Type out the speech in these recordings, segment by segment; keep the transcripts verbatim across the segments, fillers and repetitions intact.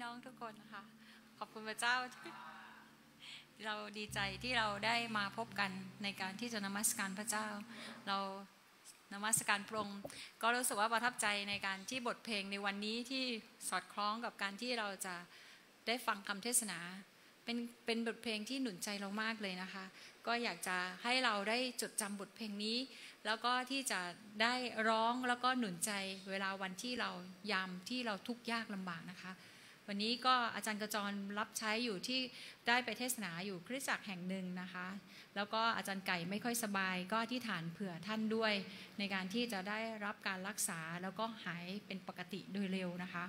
น้องทุกคนนะคะขอบคุณพระเจ้าเราดีใจที่เราได้มาพบกันในการที่จะนมัสการพระเจ้าเรานมัสการพระองค์ก็รู้สึกว่าประทับใจในการที่บทเพลงในวันนี้ที่สอดคล้องกับการที่เราจะได้ฟังคำเทศนาเป็นเป็นบทเพลงที่หนุนใจเรามากเลยนะคะก็อยากจะให้เราได้จดจำบทเพลงนี้แล้วก็ที่จะได้ร้องแล้วก็หนุนใจเวลาวันที่เรายามที่เราทุกข์ยากลำบากนะคะวันนี้ก็อาจารย์กระจรรับใช้อยู่ที่ได้ไปเทศนาอยู่คริสตจักรแห่งหนึ่งนะคะแล้วก็อาจารย์ไก่ไม่ค่อยสบายก็อธิษฐานเผื่อท่านด้วยในการที่จะได้รับการรักษาแล้วก็หายเป็นปกติโดยเร็วนะคะ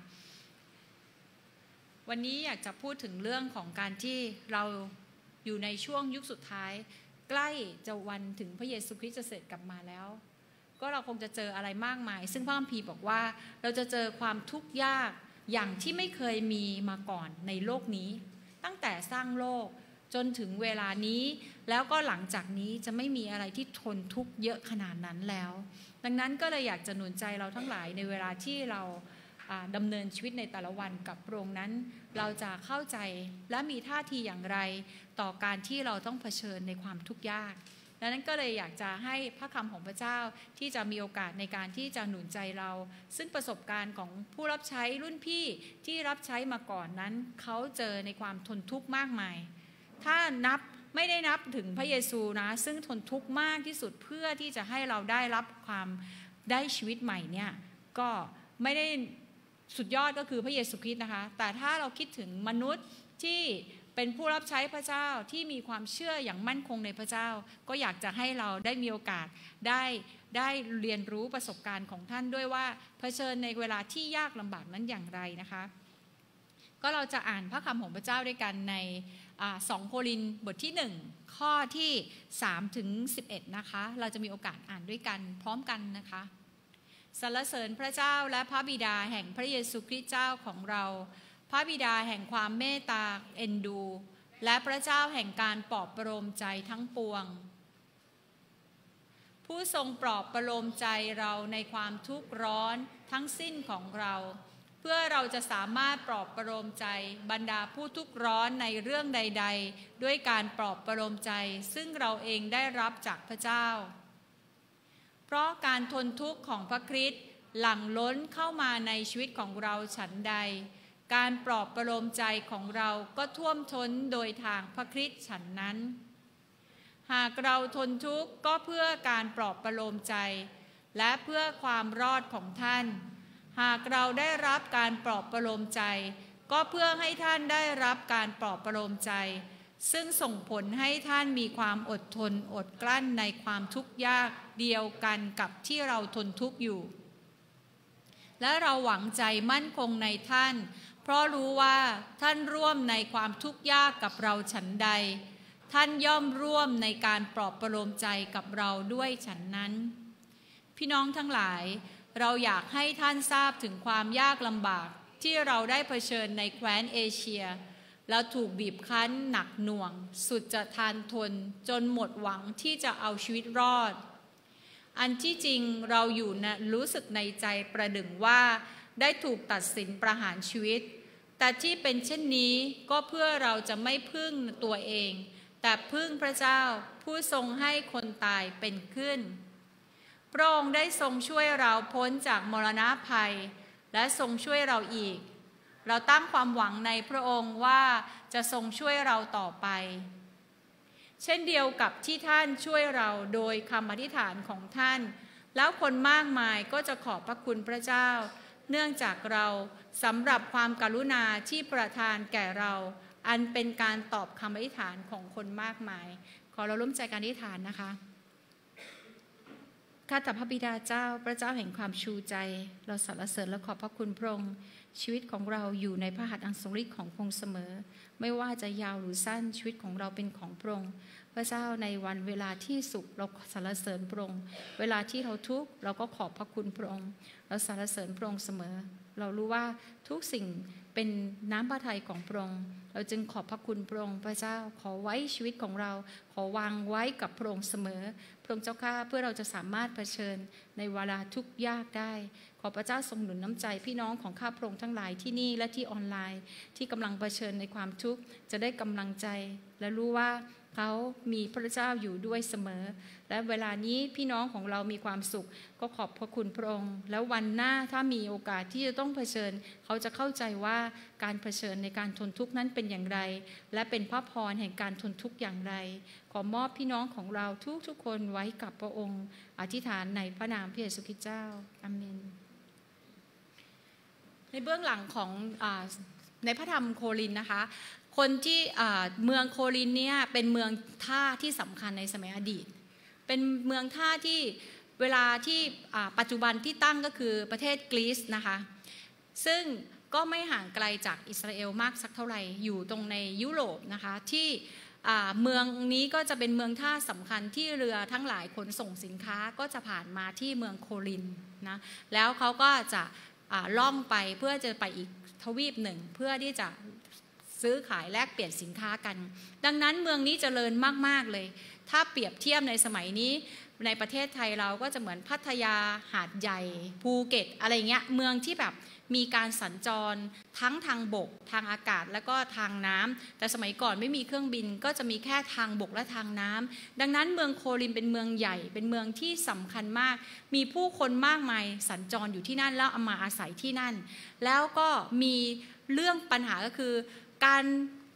วันนี้อยากจะพูดถึงเรื่องของการที่เราอยู่ในช่วงยุคสุดท้ายใกล้จะวันถึงพระเยซูคริสต์จะเสด็จกลับมาแล้วก็เราคงจะเจออะไรมากมายซึ่งพระคัมภีร์บอกว่าเราจะเจอความทุกข์ยากอย่างที่ไม่เคยมีมาก่อนในโลกนี้ตั้งแต่สร้างโลกจนถึงเวลานี้แล้วก็หลังจากนี้จะไม่มีอะไรที่ทนทุกข์เยอะขนาดนั้นแล้วดังนั้นก็เลยอยากจะหนุนใจเราทั้งหลายในเวลาที่เราดำเนินชีวิตในแต่ละวันกับพระองค์นั้นเราจะเข้าใจและมีท่าทีอย่างไรต่อการที่เราต้องเผชิญในความทุกข์ยากดังนั้นก็เลยอยากจะให้พระคำของพระเจ้าที่จะมีโอกาสในการที่จะหนุนใจเราซึ่งประสบการณ์ของผู้รับใช้รุ่นพี่ที่รับใช้มาก่อนนั้นเขาเจอในความทนทุกข์มากมายถ้านับไม่ได้นับถึงพระเยซูนะซึ่งทนทุกข์มากที่สุดเพื่อที่จะให้เราได้รับความได้ชีวิตใหม่เนี่ยก็ไม่ได้สุดยอดก็คือพระเยซูคริสต์นะคะแต่ถ้าเราคิดถึงมนุษย์ที่เป็นผู้รับใช้พระเจ้าที่มีความเชื่ออย่างมั่นคงในพระเจ้าก็อยากจะให้เราได้มีโอกาสได้ได้เรียนรู้ประสบการณ์ของท่านด้วยว่าเผชิญในเวลาที่ยากลำบากนั้นอย่างไรนะคะก็เราจะอ่านพระคำของพระเจ้าด้วยกันในสองโครินธ์บทที่หนึ่งข้อที่สามถึงสิบเอ็ดนะคะเราจะมีโอกาสอ่านด้วยกันพร้อมกันนะคะสรรเสริญพระเจ้าและพระบิดาแห่งพระเยซูคริสต์เจ้าของเราพระบิดาแห่งความเมตตาเอ็นดูและพระเจ้าแห่งการปลอบประโลมใจทั้งปวงผู้ทรงปลอบประโลมใจเราในความทุกข์ร้อนทั้งสิ้นของเราเพื่อเราจะสามารถปลอบประโลมใจบรรดาผู้ทุกข์ร้อนในเรื่องใดๆด้วยการปลอบประโลมใจซึ่งเราเองได้รับจากพระเจ้าเพราะการทนทุกข์ของพระคริสต์หลั่งล้นเข้ามาในชีวิตของเราฉันใดการปลอบประโลมใจของเราก็ท่วมท้นโดยทางพระคริสต์ฉันนั้นหากเราทนทุกข์ก็เพื่อการปลอบประโลมใจและเพื่อความรอดของท่านหากเราได้รับการปลอบประโลมใจก็เพื่อให้ท่านได้รับการปลอบประโลมใจซึ่งส่งผลให้ท่านมีความอดทนอดกลั้นในความทุกข์ยากเดียวกันกับที่เราทนทุกข์อยู่และเราหวังใจมั่นคงในท่านเพราะรู้ว่าท่านร่วมในความทุกข์ยากกับเราฉันใดท่านย่อมร่วมในการปลอบประโลมใจกับเราด้วยฉันนั้นพี่น้องทั้งหลายเราอยากให้ท่านทราบถึงความยากลำบากที่เราได้เผชิญในแคว้นเอเชียแล้วถูกบีบคั้นหนักหน่วงสุดจะทานทนจนหมดหวังที่จะเอาชีวิตรอดอันที่จริงเราอยู่นะรู้สึกในใจประหนึ่งว่าได้ถูกตัดสินประหารชีวิตแต่ที่เป็นเช่นนี้ก็เพื่อเราจะไม่พึ่งตัวเองแต่พึ่งพระเจ้าผู้ทรงให้คนตายเป็นขึ้นพระองค์ได้ทรงช่วยเราพ้นจากมรณะภัยและทรงช่วยเราอีกเราตั้งความหวังในพระองค์ว่าจะทรงช่วยเราต่อไปเช่นเดียวกับที่ท่านช่วยเราโดยคำอธิษฐานของท่านแล้วคนมากมายก็จะขอบพระคุณพระเจ้าเนื่องจากเราสำหรับความกรุณาที่ประทานแก่เราอันเป็นการตอบคำอธิษฐานของคนมากมายขอเราร่วมใจการอธิษฐานนะคะข้าแต่พระบิดาเจ้าพระเจ้าแห่งความชูใจเราสรรเสริญและขอบพระคุณพระองค์ชีวิตของเราอยู่ในพระหัตถ์อันทรงฤทธิ์ของพระองค์เสมอไม่ว่าจะยาวหรือสั้นชีวิตของเราเป็นของพระองค์พระเจ้าในวันเวลาที่สุขเราสรรเสริญพระองค์เวลาที่เราทุกข์เราก็ขอบพระคุณพระองค์เราสรรเสริญพระองค์เสมอเรารู้ว่าทุกสิ่งเป็นน้ำพระทัยของพระองค์เราจึงขอบพระคุณพระองค์พระเจ้าขอไว้ชีวิตของเราขอวางไว้กับพระองค์เสมอพระองค์เจ้าข้าเพื่อเราจะสามารถเผชิญในเวลาทุกข์ยากได้ขอพระเจ้าทรงหนุนน้ำใจพี่น้องของข้าพระองค์ทั้งหลายที่นี่และที่ออนไลน์ที่กำลังเผชิญในความทุกข์จะได้กำลังใจและรู้ว่าเขามีพระเจ้าอยู่ด้วยเสมอและเวลานี้พี่น้องของเรามีความสุขก็ขอบพระคุณพระองค์แล้ววันหน้าถ้ามีโอกาสที่จะต้องเผชิญเขาจะเข้าใจว่าการเผชิญในการทนทุกข์นั้นเป็นอย่างไรและเป็นพระพรแห่งการทนทุกข์อย่างไรขอมอบพี่น้องของเราทุกๆคนไว้กับพระองค์อธิษฐานในพระนามพระเยซูคริสต์เจ้าอาเมนในเบื้องหลังของอ่าในพระธรรมโครินธ์นะคะคนที่เมืองโครินธ์เนี่ยเป็นเมืองท่าที่สำคัญในสมัยอดีตเป็นเมืองท่าที่เวลาที่ปัจจุบันที่ตั้งก็คือประเทศกรีซนะคะซึ่งก็ไม่ห่างไกลจากอิสราเอลมากสักเท่าไหร่อยู่ตรงในยุโรปนะคะที่เมืองนี้ก็จะเป็นเมืองท่าสำคัญที่เรือทั้งหลายขนส่งสินค้าก็จะผ่านมาที่เมืองโครินธ์นะแล้วเขาก็จะล่องไปเพื่อจะไปอีกทวีปหนึ่งเพื่อที่จะซื้อขายแลกเปลี่ยนสินค้ากันดังนั้นเมืองนี้เจริญมากๆเลยถ้าเปรียบเทียบในสมัยนี้ในประเทศไทยเราก็จะเหมือนพัทยาหาดใหญ่ภูเก็ตอะไรเงี้ยเมืองที่แบบมีการสัญจรทั้งทางบกทางอากาศแล้วก็ทางน้ำแต่สมัยก่อนไม่มีเครื่องบินก็จะมีแค่ทางบกและทางน้ำดังนั้นเมืองโครินธ์เป็นเมืองใหญ่เป็นเมืองที่สำคัญมากมีผู้คนมากมายสัญจรอยู่ที่นั่นแล้วเอามาอาศัยที่นั่นแล้วก็มีเรื่องปัญหาก็คือการ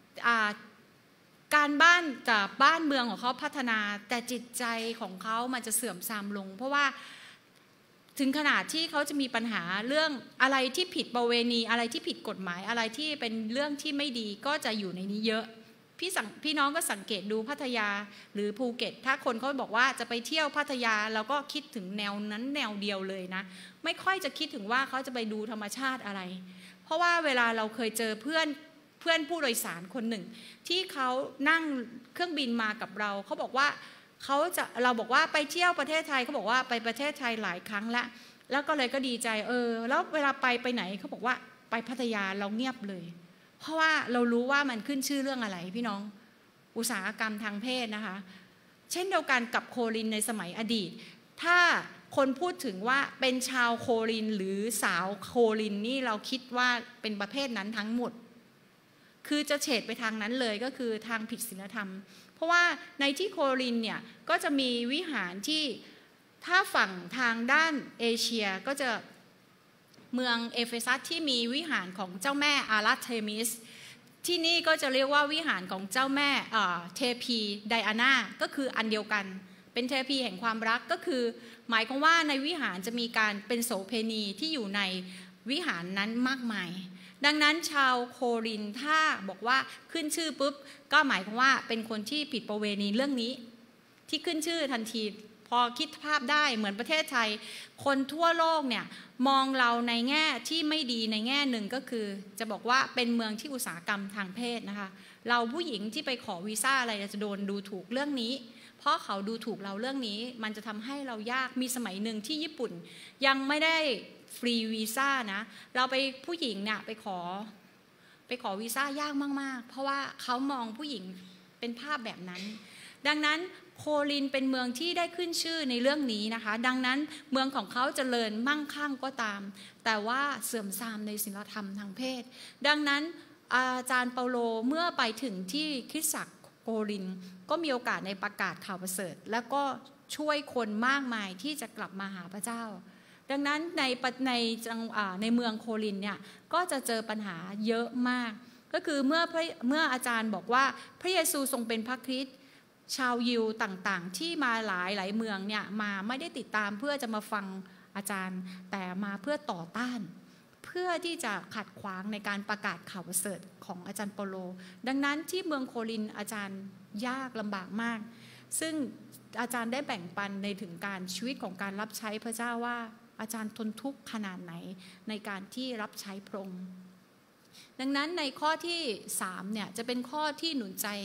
การบ้านกับบ้านเมืองของเขาพัฒนาแต่จิตใจของเขามันจะเสื่อมทรามลงเพราะว่าถึงขนาดที่เขาจะมีปัญหาเรื่องอะไรที่ผิดประเวณีอะไรที่ผิดกฎหมายอะไรที่เป็นเรื่องที่ไม่ดีก็จะอยู่ในนี้เยอะพี่พี่น้องก็สังเกตดูพัทยาหรือภูเก็ตถ้าคนเขาบอกว่าจะไปเที่ยวพัทยาเราก็คิดถึงแนวนั้นแนวเดียวเลยนะไม่ค่อยจะคิดถึงว่าเขาจะไปดูธรรมชาติอะไรเพราะว่าเวลาเราเคยเจอเพื่อนเพื่อนผู้โดยสารคนหนึ่งที่เขานั่งเครื่องบินมากับเราเขาบอกว่าเขาจะเราบอกว่าไปเที่ยวประเทศไทยเขาบอกว่าไปประเทศไทยหลายครั้งแล้วแล้วก็เลยก็ดีใจเออแล้วเวลาไปไปไหนเขาบอกว่าไปพัทยาเราเงียบเลยเพราะว่าเรารู้ว่ามันขึ้นชื่อเรื่องอะไรพี่น้องอุตสาหกรรมทางเพศนะคะเช่นเดียวกันกับโครินในสมัยอดีตถ้าคนพูดถึงว่าเป็นชาวโครินหรือสาวโครินนี่เราคิดว่าเป็นประเภทนั้นทั้งหมดคือจะเฉดไปทางนั้นเลยก็คือทางผิดศีลธรรมเพราะว่าในที่โครินเนี่ยก็จะมีวิหารที่ถ้าฝั่งทางด้านเอเชียก็จะเมืองเอเฟซัสที่มีวิหารของเจ้าแม่อาราเทมิสที่นี่ก็จะเรียกว่าวิหารของเจ้าแม่เทพีไดอาน่าก็คืออันเดียวกันเป็นเทพีแห่งความรักก็คือหมายความว่าในวิหารจะมีการเป็นโสเภณีที่อยู่ในวิหารนั้นมากมายดังนั้นชาวโครินถ้าบอกว่าขึ้นชื่อปุ๊บก็หมายความว่าเป็นคนที่ผิดประเวณีเรื่องนี้ที่ขึ้นชื่อทันทีพอคิดภาพได้เหมือนประเทศไทยคนทั่วโลกเนี่ยมองเราในแง่ที่ไม่ดีในแง่หนึ่งก็คือจะบอกว่าเป็นเมืองที่อุตสาหกรรมทางเพศนะคะเราผู้หญิงที่ไปขอวีซ่าอะไรจะโดนดูถูกเรื่องนี้เพราะเขาดูถูกเราเรื่องนี้มันจะทำให้เรายากมีสมัยหนึ่งที่ญี่ปุ่นยังไม่ได้ฟรีวีซ่านะเราไปผู้หญิงเนี่ยไปขอไปขอวีซ่ายากมากๆเพราะว่าเขามองผู้หญิงเป็นภาพแบบนั้นดังนั้นโครินเป็นเมืองที่ได้ขึ้นชื่อในเรื่องนี้นะคะดังนั้นเมืองของเขาเจริญมั่งคั่งก็ตามแต่ว่าเสื่อมทรามในศีลธรรมทางเพศดังนั้นอาจารย์เปาโลเมื่อไปถึงที่คริสตจักรโครินก็มีโอกาสในประกาศข่าวประเสริฐแล้วก็ช่วยคนมากมายที่จะกลับมาหาพระเจ้าดังนั้นในในจังในเมืองโครินเนี่ยก็จะเจอปัญหาเยอะมากก็คือเมื่อเมื่ออาจารย์บอกว่าพระเยซูทรงเป็นพระคริสต์ชาวยิวต่างๆที่มาหลายหลายเมืองเนี่ยมาไม่ได้ติดตามเพื่อจะมาฟังอาจารย์แต่มาเพื่อต่อต้านเพื่อที่จะขัดขวางในการประกาศข่าวประเสริฐของอาจารย์เปาโลดังนั้นที่เมืองโครินอาจารย์ยากลำบากมากซึ่งอาจารย์ได้แบ่งปันในถึงการชีวิตของการรับใช้พระเจ้าว่าอาจารย์ทนทุกข์ขนาดไหนในการที่รับใช้พระองค์ดังนั้นในข้อที่สามเนี่ยจะเป็นข้อที่หนุนใจ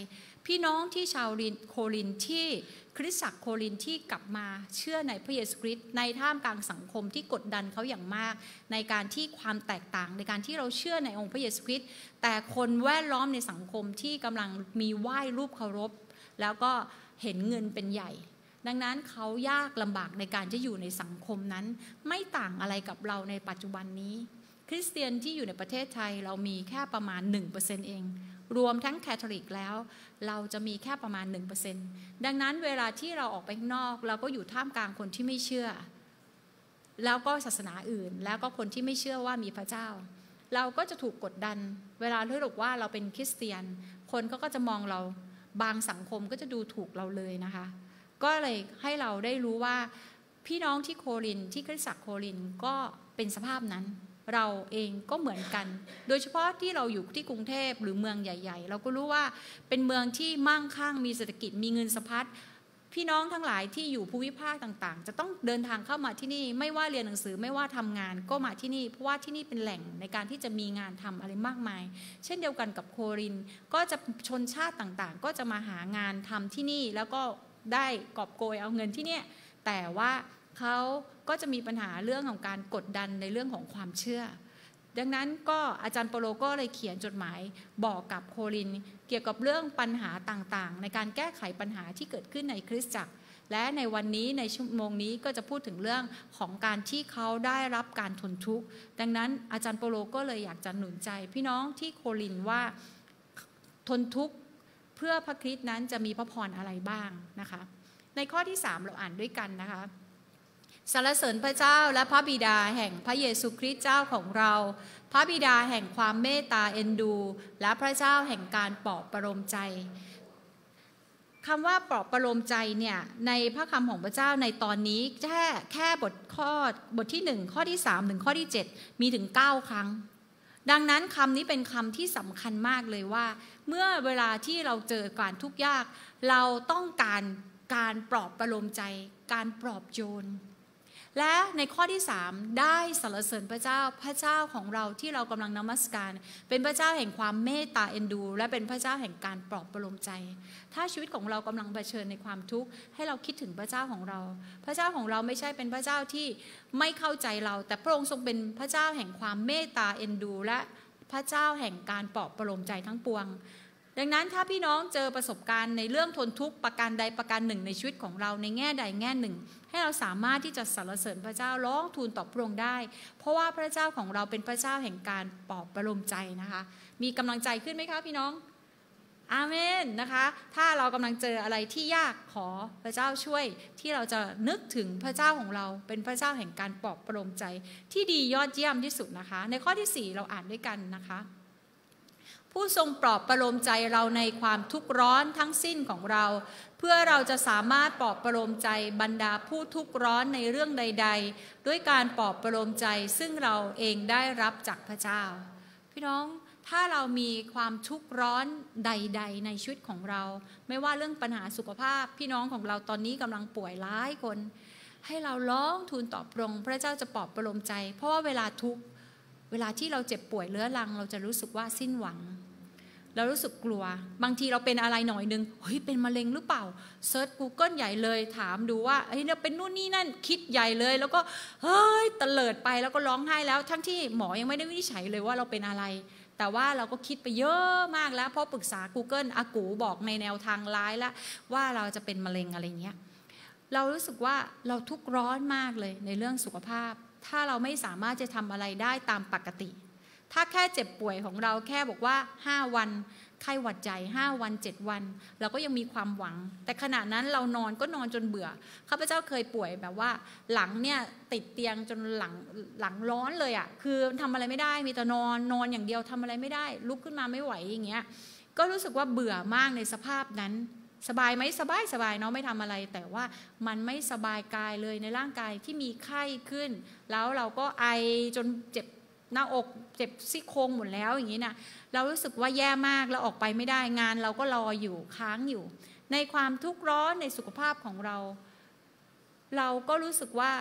พี่น้องที่ชาวโครินธ์ที่คริสตจักรโครินธ์ที่กลับมาเชื่อในพระเยซูคริสต์ในท่ามกลางสังคมที่กดดันเขาอย่างมากในการที่ความแตกต่างในการที่เราเชื่อในองค์พระเยซูคริสต์แต่คนแวดล้อมในสังคมที่กำลังมีไหว้รูปเคารพแล้วก็เห็นเงินเป็นใหญ่ดังนั้นเขายากลำบากในการจะอยู่ในสังคมนั้นไม่ต่างอะไรกับเราในปัจจุบันนี้คริสเตียนที่อยู่ในประเทศไทยเรามีแค่ประมาณ หนึ่งเปอร์เซ็นต์ เองรวมทั้งแคทอลิกแล้วเราจะมีแค่ประมาณ หนึ่งเปอร์เซ็นต์ ดังนั้นเวลาที่เราออกไปข้างนอกเราก็อยู่ท่ามกลางคนที่ไม่เชื่อแล้วก็ศาสนาอื่นแล้วก็คนที่ไม่เชื่อว่ามีพระเจ้าเราก็จะถูกกดดันเวลาที่บอกว่าเราเป็นคริสเตียนคนเขาก็จะมองเราบางสังคมก็จะดูถูกเราเลยนะคะก็เลยให้เราได้รู้ว่าพี่น้องที่โครินธ์ที่คริสตจักรโครินธ์ก็เป็นสภาพนั้นเราเองก็เหมือนกันโดยเฉพาะที่เราอยู่ที่กรุงเทพหรือเมืองใหญ่ๆเราก็รู้ว่าเป็นเมืองที่มั่งคั่งมีเศรษฐกิจมีเงินสะพัดพี่น้องทั้งหลายที่อยู่ภูมิภาคต่างๆจะต้องเดินทางเข้ามาที่นี่ไม่ว่าเรียนหนังสือไม่ว่าทำงานก็มาที่นี่เพราะว่าที่นี่เป็นแหล่งในการที่จะมีงานทำอะไรมากมายเช่นเดียวกันกับโครินธ์ก็จะชนชาติต่างๆก็จะมาหางานทำที่นี่แล้วก็ได้กอบโกยเอาเงินที่นี่แต่ว่าเขาก็จะมีปัญหาเรื่องของการกดดันในเรื่องของความเชื่อดังนั้นก็อาจารย์เปโลก็เลยเขียนจดหมายบอกกับโครินธ์เกี่ยวกับเรื่องปัญหาต่างๆในการแก้ไขปัญหาที่เกิดขึ้นในคริสตจักรและในวันนี้ในชั่วโมงนี้ก็จะพูดถึงเรื่องของการที่เขาได้รับการทนทุกข์ดังนั้นอาจารย์เปโลก็เลยอยากจะหนุนใจพี่น้องที่โครินธ์ว่าทนทุกข์เพื่อพระคริสต์นั้นจะมีพระพรอะไรบ้างนะคะในข้อที่สามเราอ่านด้วยกันนะคะสรรเสริญพระเจ้าและพระบิดาแห่งพระเยซูคริสต์เจ้าของเราพระบิดาแห่งความเมตตาเอ็นดูและพระเจ้าแห่งการปลอบประโลมใจคำว่าปลอบประโลมใจเนี่ยในพระคำของพระเจ้าในตอนนี้แค่แค่บทข้อบทที่หนึ่งข้อที่สามถึงข้อที่เจ็ดมีถึงเก้าครั้งดังนั้นคำนี้เป็นคำที่สำคัญมากเลยว่าเมื่อเวลาที่เราเจอการทุกข์ยากเราต้องการการปลอบประโลมใจการปลอบโยนและในข้อที่สามได้สรรเสริญพระเจ้าพระเจ้าของเราที่เรากำลังนมัสการเป็นพระเจ้าแห่งความเมตตาเอ็นดูและเป็นพระเจ้าแห่งการปลอบประโลมใจถ้าชีวิตของเรากำลังเผชิญในความทุกข์ให้เราคิดถึงพระเจ้าของเราพระเจ้าของเราไม่ใช่เป็นพระเจ้าที่ไม่เข้าใจเราแต่พระองค์ทรงเป็นพระเจ้าแห่งความเมตตาเอ็นดูและพระเจ้าแห่งการปลอบประโลมใจทั้งปวงดังนั้นถ้าพี่น้องเจอประสบการณ์ในเรื่องทนทุกข์ประการใดประการหนึ่งในชีวิตของเราในแง่ใดแง่หนึ่งให้เราสามารถที่จะสรรเสริญพระเจ้าร้องทูลต่อพระองค์ได้เพราะว่าพระเจ้าของเราเป็นพระเจ้าแห่งการปลอบประโลมใจนะคะมีกำลังใจขึ้นไหมคะพี่น้องอาเมนนะคะถ้าเรากำลังเจออะไรที่ยากขอพระเจ้าช่วยที่เราจะนึกถึงพระเจ้าของเราเป็นพระเจ้าแห่งการปลอบประโลมใจที่ดียอดเยี่ยมที่สุดนะคะในข้อที่สี่เราอ่านด้วยกันนะคะผู้ทรงปลอบประโลมใจเราในความทุกข์ร้อนทั้งสิ้นของเราเพื่อเราจะสามารถปลอบประโลมใจบรรดาผู้ทุกข์ร้อนในเรื่องใดๆด้วยการปลอบประโลมใจซึ่งเราเองได้รับจากพระเจ้าพี่น้องถ้าเรามีความทุกข์ร้อนใดๆในชีวิตของเราไม่ว่าเรื่องปัญหาสุขภาพพี่น้องของเราตอนนี้กำลังป่วยหลายคนให้เราร้องทูลต่อพระองค์พระเจ้าจะปลอบประโลมใจเพราะว่าเวลาทุกข์เวลาที่เราเจ็บป่วยเรื้อรังเราจะรู้สึกว่าสิ้นหวังเรารู้สึกกลัวบางทีเราเป็นอะไรหน่อยนึงเฮ้ยเป็นมะเร็งหรือเปล่าเซิร์ช Google ใหญ่เลยถามดูว่าเฮ้ยเราเป็นนู่นนี่นั่นคิดใหญ่เลยแล้วก็เฮ้ยตะเลิดไปแล้วก็ร้องไห้แล้วทั้งที่หมอยังไม่ได้วินิจฉัยเลยว่าเราเป็นอะไรแต่ว่าเราก็คิดไปเยอะมากแล้วเพราะปรึกษา Google อากูบอกในแนวทางร้ายแล้วว่าเราจะเป็นมะเร็งอะไรเงี้ยเรารู้สึกว่าเราทุกข์ร้อนมากเลยในเรื่องสุขภาพถ้าเราไม่สามารถจะทำอะไรได้ตามปกติถ้าแค่เจ็บป่วยของเราแค่บอกว่าห้าวันไข้หวัดใหญ่ห้าวันเจ็ดวันเราก็ยังมีความหวังแต่ขณะนั้นเรานอนก็นอนจนเบื่อข้าพเจ้าเคยป่วยแบบว่าหลังเนี่ยติดเตียงจนหลังหลังร้อนเลยอ่ะคือทำอะไรไม่ได้มีแต่นอนนอนอย่างเดียวทำอะไรไม่ได้ลุกขึ้นมาไม่ไหวอย่างเงี้ยก็รู้สึกว่าเบื่อมากในสภาพนั้นสบายไหมสบายสบายเนาะไม่ทำอะไรแต่ว่ามันไม่สบายกายเลยในร่างกายที่มีไข้ขึ้นแล้วเราก็ไอจนเจ็บหน้าอกเจ็บซี่โครงหมดแล้วอย่างนี้นะเรารู้สึกว่าแย่มากแล้วออกไปไม่ได้งานเราก็รออยู่ค้างอยู่ในความทุกข์ร้อนในสุขภาพของเราเราก็รู้สึกว่า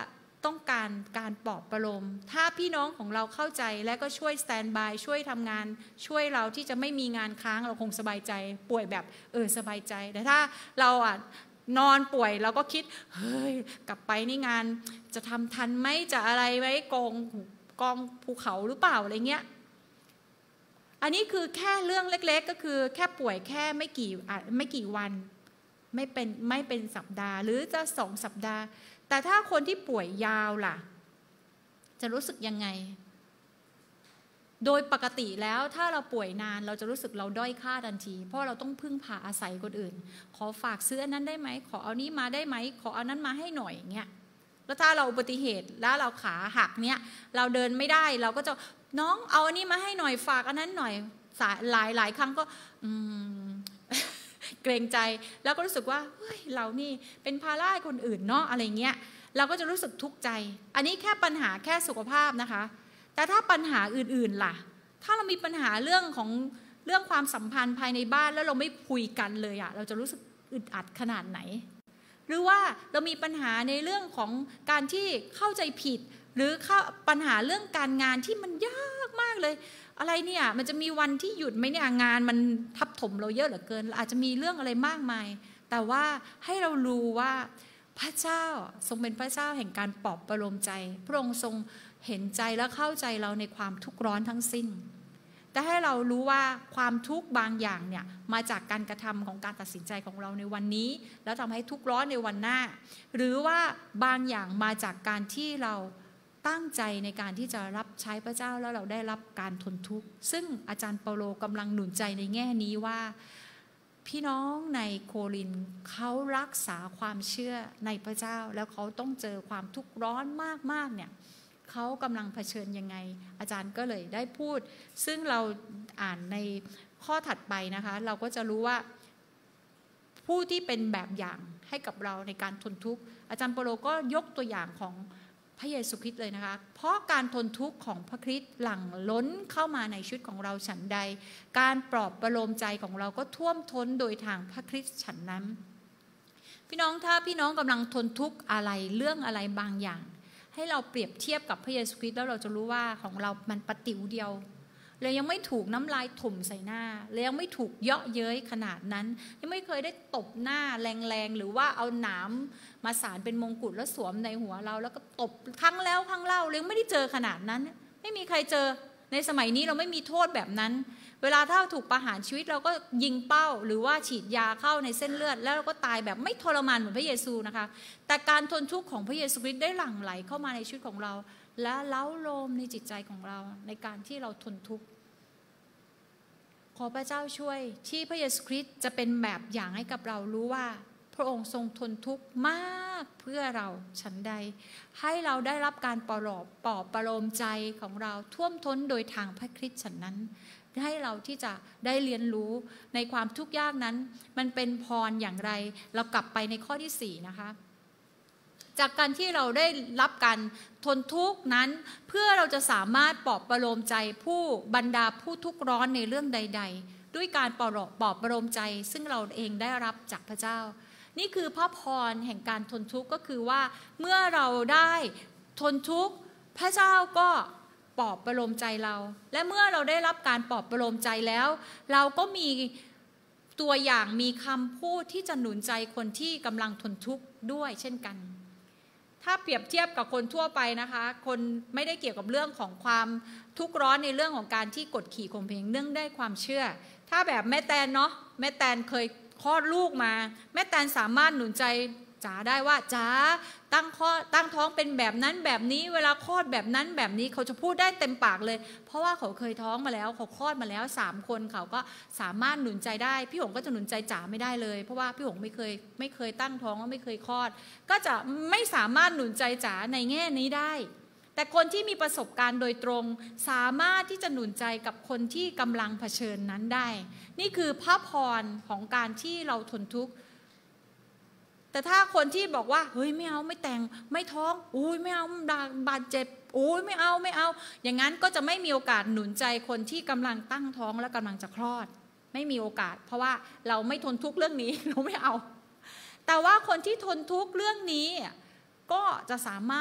ต้องการการปลอบประโลมถ้าพี่น้องของเราเข้าใจและก็ช่วยสแตนด์บายช่วยทำงานช่วยเราที่จะไม่มีงานค้างเราคงสบายใจป่วยแบบเออสบายใจแต่ถ้าเราอ่ะนอนป่วยเราก็คิดเฮ้ยกลับไปนี่งานจะทำทันไหมจะอะไรไว้กองกองภูเขาหรือเปล่าอะไรเงี้ยอันนี้คือแค่เรื่องเล็กๆก็คือแค่ป่วยแค่ไม่กี่ไม่กี่วันไม่เป็นไม่เป็นสัปดาห์หรือจะสองสัปดาห์แต่ถ้าคนที่ป่วยยาวล่ะจะรู้สึกยังไงโดยปกติแล้วถ้าเราป่วยนานเราจะรู้สึกเราด้อยค่าทันทีเพราะเราต้องพึ่งพาอาศัยคนอื่นขอฝากซื้ออันนั้นได้ไหมขอเอานี้มาได้ไหมขอเอานั้นมาให้หน่อยอย่างเงี้ยแล้วถ้าเราอุบัติเหตุแล้วเราขาหักเนี้ยเราเดินไม่ได้เราก็จะน้องเอาอันนี้มาให้หน่อยฝากอันนั้นหน่อยหลายหลายครั้งก็อืม เกรงใจแล้วก็รู้สึกว่าเฮ้ยเรานี่เป็นภาระคนอื่นเนาะอะไรเงี้ยเราก็จะรู้สึกทุกข์ใจอันนี้แค่ปัญหาแค่สุขภาพนะคะแต่ถ้าปัญหาอื่นๆล่ะถ้าเรามีปัญหาเรื่องของเรื่องความสัมพันธ์ภายในบ้านแล้วเราไม่คุยกันเลยอะเราจะรู้สึกอึดอัดขนาดไหนหรือว่าเรามีปัญหาในเรื่องของการที่เข้าใจผิดหรือปัญหาเรื่องการงานที่มันยากมากเลยอะไรเนี่ยมันจะมีวันที่หยุดไหมเนี่ยงานมันทับถมเราเยอะเหลือเกินอาจจะมีเรื่องอะไรมากมายแต่ว่าให้เรารู้ว่าพระเจ้าทรงเป็นพระเจ้าแห่งการปลอบประโลมใจพระองค์ทรงเห็นใจและเข้าใจเราในความทุกข์ร้อนทั้งสิ้นแต่ให้เรารู้ว่าความทุกข์บางอย่างเนี่ยมาจากการกระทำของการตัดสินใจของเราในวันนี้แล้วทำให้ทุกข์ร้อนในวันหน้าหรือว่าบางอย่างมาจากการที่เราตั้งใจในการที่จะรับใช้พระเจ้าแล้วเราได้รับการทนทุกข์ซึ่งอาจารย์เปาโลกำลังหนุนใจในแง่นี้ว่าพี่น้องในโครินธ์เขารักษาความเชื่อในพระเจ้าแล้วเขาต้องเจอความทุกข์ร้อนมากๆเนี่ยเขากำลังเผชิญยังไงอาจารย์ก็เลยได้พูดซึ่งเราอ่านในข้อถัดไปนะคะเราก็จะรู้ว่าผู้ที่เป็นแบบอย่างให้กับเราในการทนทุกข์อาจารย์เปาโลก็ยกตัวอย่างของพระเยซูคริสต์เลยนะคะเพราะการทนทุกข์ของพระคริสต์หลั่งล้นเข้ามาในชีวิตของเราฉันใดการปลอบประโลมใจของเราก็ท่วมท้นโดยทางพระคริสต์ฉันนั้นพี่น้องถ้าพี่น้องกำลังทนทุกข์อะไรเรื่องอะไรบางอย่างให้เราเปรียบเทียบกับพระเยซูคริสต์แล้วเราจะรู้ว่าของเรามันประติ๋วเดียวเรายังไม่ถูกน้ำลายถมใส่หน้าเรายังไม่ถูกเยาะเย้ยขนาดนั้นยังไม่เคยได้ตบหน้าแรงๆหรือว่าเอาหนามมาสารเป็นมงกุฎแล้วสวมในหัวเราแล้วก็ตบครั้งแล้วครั้งเล่าเรายังไม่ได้เจอขนาดนั้นไม่มีใครเจอในสมัยนี้เราไม่มีโทษแบบนั้นเวลาถ้าถูกประหารชีวิตเราก็ยิงเป้าหรือว่าฉีดยาเข้าในเส้นเลือดแล้วเราก็ตายแบบไม่ทรมานเหมือนพระเยซูนะคะแต่การทนทุกข์ของพระเยซูคริสต์ได้หลั่งไหลเข้ามาในชีวิตของเราและเล้าโลมในจิตใจของเราในการที่เราทนทุกข์ขอพระเจ้าช่วยที่พระเยซูคริสต์จะเป็นแบบอย่างให้กับเรารู้ว่าพระองค์ทรงทนทุกข์มากเพื่อเราฉันใดให้เราได้รับการปลอบปลอบประโลมใจของเราท่วมท้นโดยทางพระคริสต์ฉันนั้นให้เราที่จะได้เรียนรู้ในความทุกข์ยากนั้นมันเป็นพรอย่างไรเรากลับไปในข้อที่สี่นะคะจากการที่เราได้รับการทนทุกข์นั้นเพื่อเราจะสามารถปลอบประโลมใจผู้บรรดาผู้ทุกข์ร้อนในเรื่องใดๆด้วยการปลอบปลอบประโลมใจซึ่งเราเองได้รับจากพระเจ้านี่คือพระพรแห่งการทนทุกข์ก็คือว่าเมื่อเราได้ทนทุกข์พระเจ้าก็ปลอบประโลมใจเราและเมื่อเราได้รับการปลอบประโลมใจแล้วเราก็มีตัวอย่างมีคำพูดที่จะหนุนใจคนที่กำลังทนทุกข์ด้วยเช่นกันถ้าเปรียบเทียบกับคนทั่วไปนะคะคนไม่ได้เกี่ยวกับเรื่องของความทุกข์ร้อนในเรื่องของการที่กดขี่ข่มเหงเนื่องได้ความเชื่อถ้าแบบแม่แตนเนาะแม่แตนเคยคลอดลูกมาแม่แตนสามารถหนุนใจจ๋าได้ว่าจ๋าตั้งข้อตั้งท้องเป็นแบบนั้นแบบนี้เวลาคลอดแบบนั้นแบบนี้เขาจะพูดได้เต็มปากเลยเพราะว่าเขาเคยท้องมาแล้วเขาคลอดมาแล้วสามคนเขาก็สามารถหนุนใจได้พี่หงก็จะหนุนใจจ๋าไม่ได้เลยเพราะว่าพี่หงไม่เคยไม่เคยตั้งท้องและไม่เคยคลอดก็จะไม่สามารถหนุนใจจ๋าในแง่นี้ได้แต่คนที่มีประสบการณ์โดยตรงสามารถที่จะหนุนใจกับคนที่กำลังเผชิญนั้นได้นี่คือพระพรของการที่เราทนทุกข์แต่ถ้าคนที่บอกว่าเฮ้ยไม่เอาไม่แต่งไม่ท้องอุ้ยไม่เอาบาดเจ็บอุ้ยไม่เอาไม่เอาอย่างนั้นก็จะไม่มีโอกาสหนุนใจคนที่กำลังตั้งท้องและกำลังจะคลอดไม่มีโอกาสเพราะว่าเราไม่ทนทุกข์เรื่องนี้เราไม่เอาแต่ว่าคนที่ทนทุกข์เรื่องนี้ก็จะสามารถ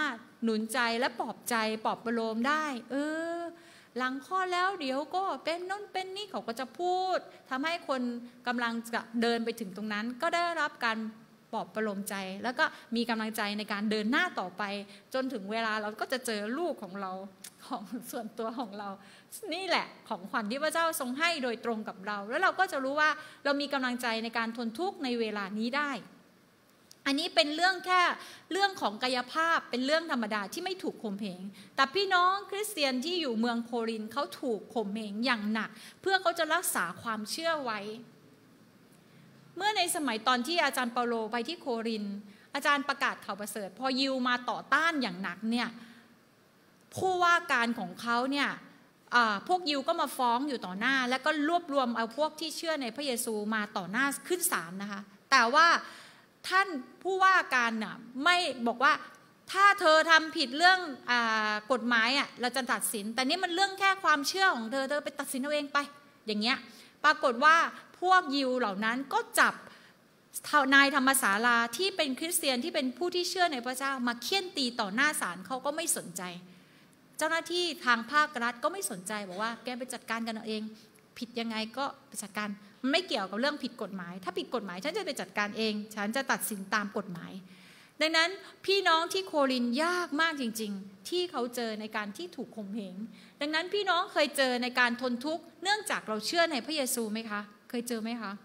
หนุนใจและปลอบใจปลอบประโลมได้เออหลังคลอดแล้วเดี๋ยวก็เป็นน้นเป็นนี่เขาก็จะพูดทำให้คนกำลังจะเดินไปถึงตรงนั้นก็ได้รับการปลอบประโลมใจแล้วก็มีกำลังใจในการเดินหน้าต่อไปจนถึงเวลาเราก็จะเจอลูกของเราของส่วนตัวของเรานี่แหละของขวัญที่พระเจ้าทรงให้โดยตรงกับเราแล้วเราก็จะรู้ว่าเรามีกำลังใจในการทนทุกข์ในเวลานี้ได้อันนี้เป็นเรื่องแค่เรื่องของกายภาพเป็นเรื่องธรรมดาที่ไม่ถูกข่มเหงแต่พี่น้องคริสเตียนที่อยู่เมืองโครินธ์เขาถูกข่มเหงอย่างหนักเพื่อเขาจะรักษาความเชื่อไว้เมื่อในสมัยตอนที่อาจารย์เปาโลไปที่โครินธ์อาจารย์ประกาศข่าวประเสริฐพอยิวมาต่อต้านอย่างหนักเนี่ยผู้ว่าการของเขาเนี่ยพวกยิวก็มาฟ้องอยู่ต่อหน้าแล้วก็รวบรวมเอาพวกที่เชื่อในพระเยซูมาต่อหน้าขึ้นศาลนะคะแต่ว่าท่านผู้ว่าการน่ะไม่บอกว่าถ้าเธอทำผิดเรื่องกฎหมายอ่ะเราจะตัดสินแต่นี่มันเรื่องแค่ความเชื่อของเธอเธอไปตัดสินเอาเองไปอย่างเงี้ยปรากฏว่าพวกยิวเหล่านั้นก็จับนายธรรมศาลาที่เป็นคริสเตียนที่เป็นผู้ที่เชื่อในพระเจ้ามาเฆี่ยนตีต่อหน้าศาลเขาก็ไม่สนใจเจ้าหน้าที่ทางภาครัฐก็ไม่สนใจบอกว่าแกไปจัดการกันเอาเองผิดยังไงก็ไปจัดการมันไม่เกี่ยวกับเรื่องผิดกฎหมายถ้าผิดกฎหมายฉันจะไปจัดการเองฉันจะตัดสินตามกฎหมายดังนั้นพี่น้องที่โครินธ์ยากมากจริงๆที่เขาเจอในการที่ถูกข่มเหงดังนั้นพี่น้องเคยเจอในการทนทุกข์เนื่องจากเราเชื่อในพระเยซูไหมคะเคยเจอไหมคะ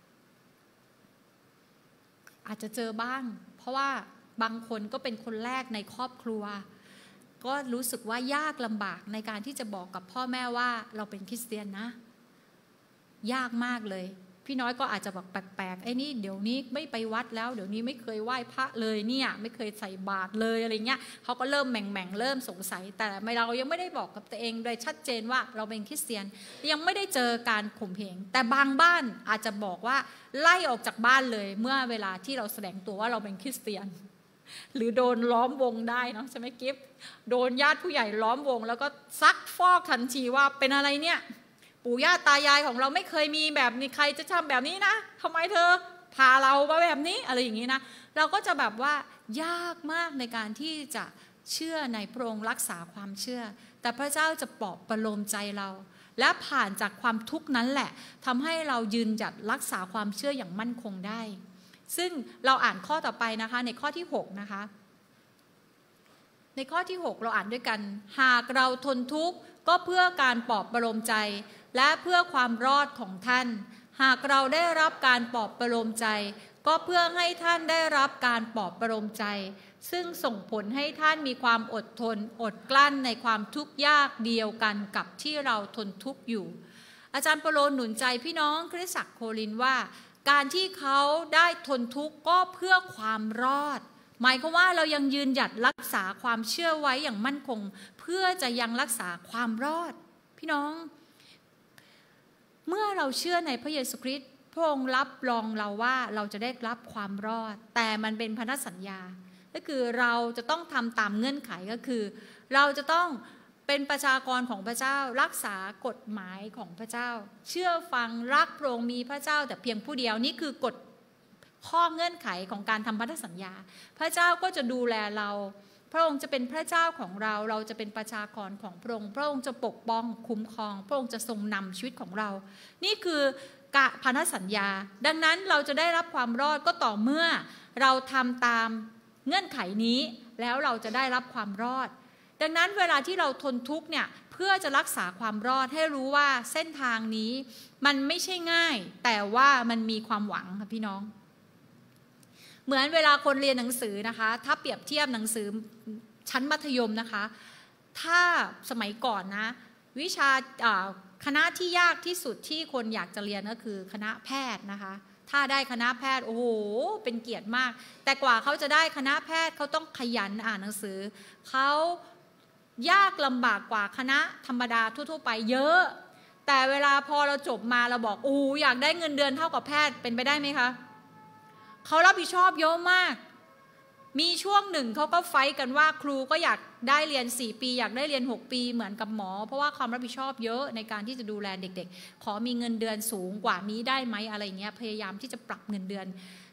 อาจจะเจอบ้างเพราะว่าบางคนก็เป็นคนแรกในครอบครัวก็รู้สึกว่ายากลำบากในการที่จะบอกกับพ่อแม่ว่าเราเป็นคริสเตียนนะยากมากเลยพี่น้อยก็อาจจะบอกแปลกๆไอ้นี่เดี๋ยวนี้ไม่ไปวัดแล้วเดี๋ยวนี้ไม่เคยไหว้พระเลยเนี่ยไม่เคยใส่บาตรเลยอะไรเงี้ยเขาก็เริ่มแหม่งๆเริ่มสงสัยแต่เรายังไม่ได้บอกกับตัวเองโดยชัดเจนว่าเราเป็นคริสเตียนยังไม่ได้เจอการข่มเหงแต่บางบ้านอาจจะบอกว่าไล่ออกจากบ้านเลยเมื่อเวลาที่เราแสดงตัวว่าเราเป็นคริสเตียนหรือโดนล้อมวงได้เนาะใช่ไหมกิฟต์โดนญาติผู้ใหญ่ล้อมวงแล้วก็ซักฟอกทันทีว่าเป็นอะไรเนี่ยปู่ย่าตายายของเราไม่เคยมีแบบนี้ใครจะทำแบบนี้นะทำไมเธอพาเรามาแบบนี้อะไรอย่างนี้นะเราก็จะแบบว่ายากมากในการที่จะเชื่อในพระองค์รักษาความเชื่อแต่พระเจ้าจะปลอบประโลมใจเราและผ่านจากความทุกข์นั้นแหละทำให้เรายืนหยัดรักษาความเชื่ออย่างมั่นคงได้ซึ่งเราอ่านข้อต่อไปนะคะในข้อที่หกนะคะในข้อที่หกเราอ่านด้วยกันหากเราทนทุกข์ก็เพื่อการปลอบประโลมใจและเพื่อความรอดของท่านหากเราได้รับการปลอบประโลมใจก็เพื่อให้ท่านได้รับการปลอบประโลมใจซึ่งส่งผลให้ท่านมีความอดทนอดกลั้นในความทุกข์ยากเดียวกันกับที่เราทนทุกข์อยู่อาจารย์เปาโลหนุนใจพี่น้องคริสตจักรโครินธ์ว่าการที่เขาได้ทนทุกข์ก็เพื่อความรอดหมายความว่าเรายังยืนหยัดรักษาความเชื่อไว้อย่างมั่นคงเพื่อจะยังรักษาความรอดพี่น้องเมื่อเราเชื่อในพระเยซูคริสต์พระองค์รับรองเราว่าเราจะได้รับความรอดแต่มันเป็นพันธสัญญาก็คือเราจะต้องทำตามเงื่อนไขก็คือเราจะต้องเป็นประชากรของพระเจ้ารักษากฎหมายของพระเจ้าเชื่อฟังรักพระองค์มีพระเจ้าแต่เพียงผู้เดียวนี่คือกฎข้อเงื่อนไขของการทำพันธสัญญาพระเจ้าก็จะดูแลเราพระองค์จะเป็นพระเจ้าของเราเราจะเป็นประชากรของพระองค์พระองค์จะปกป้องคุ้มครองพระองค์จะทรงนำชีวิตของเรานี่คือพันธสัญญาดังนั้นเราจะได้รับความรอดก็ต่อเมื่อเราทำตามเงื่อนไขนี้แล้วเราจะได้รับความรอดดังนั้นเวลาที่เราทนทุกข์เนี่ยเพื่อจะรักษาความรอดให้รู้ว่าเส้นทางนี้มันไม่ใช่ง่ายแต่ว่ามันมีความหวังค่ะพี่น้องเหมือนเวลาคนเรียนหนังสือนะคะถ้าเปรียบเทียบหนังสือชั้นมัธยมนะคะถ้าสมัยก่อนนะวิชาคณะที่ยากที่สุดที่คนอยากจะเรียนก็คือคณะแพทย์นะคะถ้าได้คณะแพทย์โอ้โหเป็นเกียรติมากแต่กว่าเขาจะได้คณะแพทย์เขาต้องขยันอ่านหนังสือเขายากลำบากกว่าคณะธรรมดาทั่วๆไปเยอะแต่เวลาพอเราจบมาเราบอกโอ้อยากได้เงินเดือนเท่ากับแพทย์เป็นไปได้ไหมคะเขารับผิดชอบเยอะมากมีช่วงหนึ่งเขาก็ไฟท์กันว่าครูก็อยากได้เรียนสี่ปีอยากได้เรียนหกปีเหมือนกับหมอเพราะว่าความรับผิดชอบเยอะในการที่จะดูแลเด็กๆขอมีเงินเดือนสูงกว่านี้ได้ไหมอะไรเงี้ยพยายามที่จะปรับเงินเดือน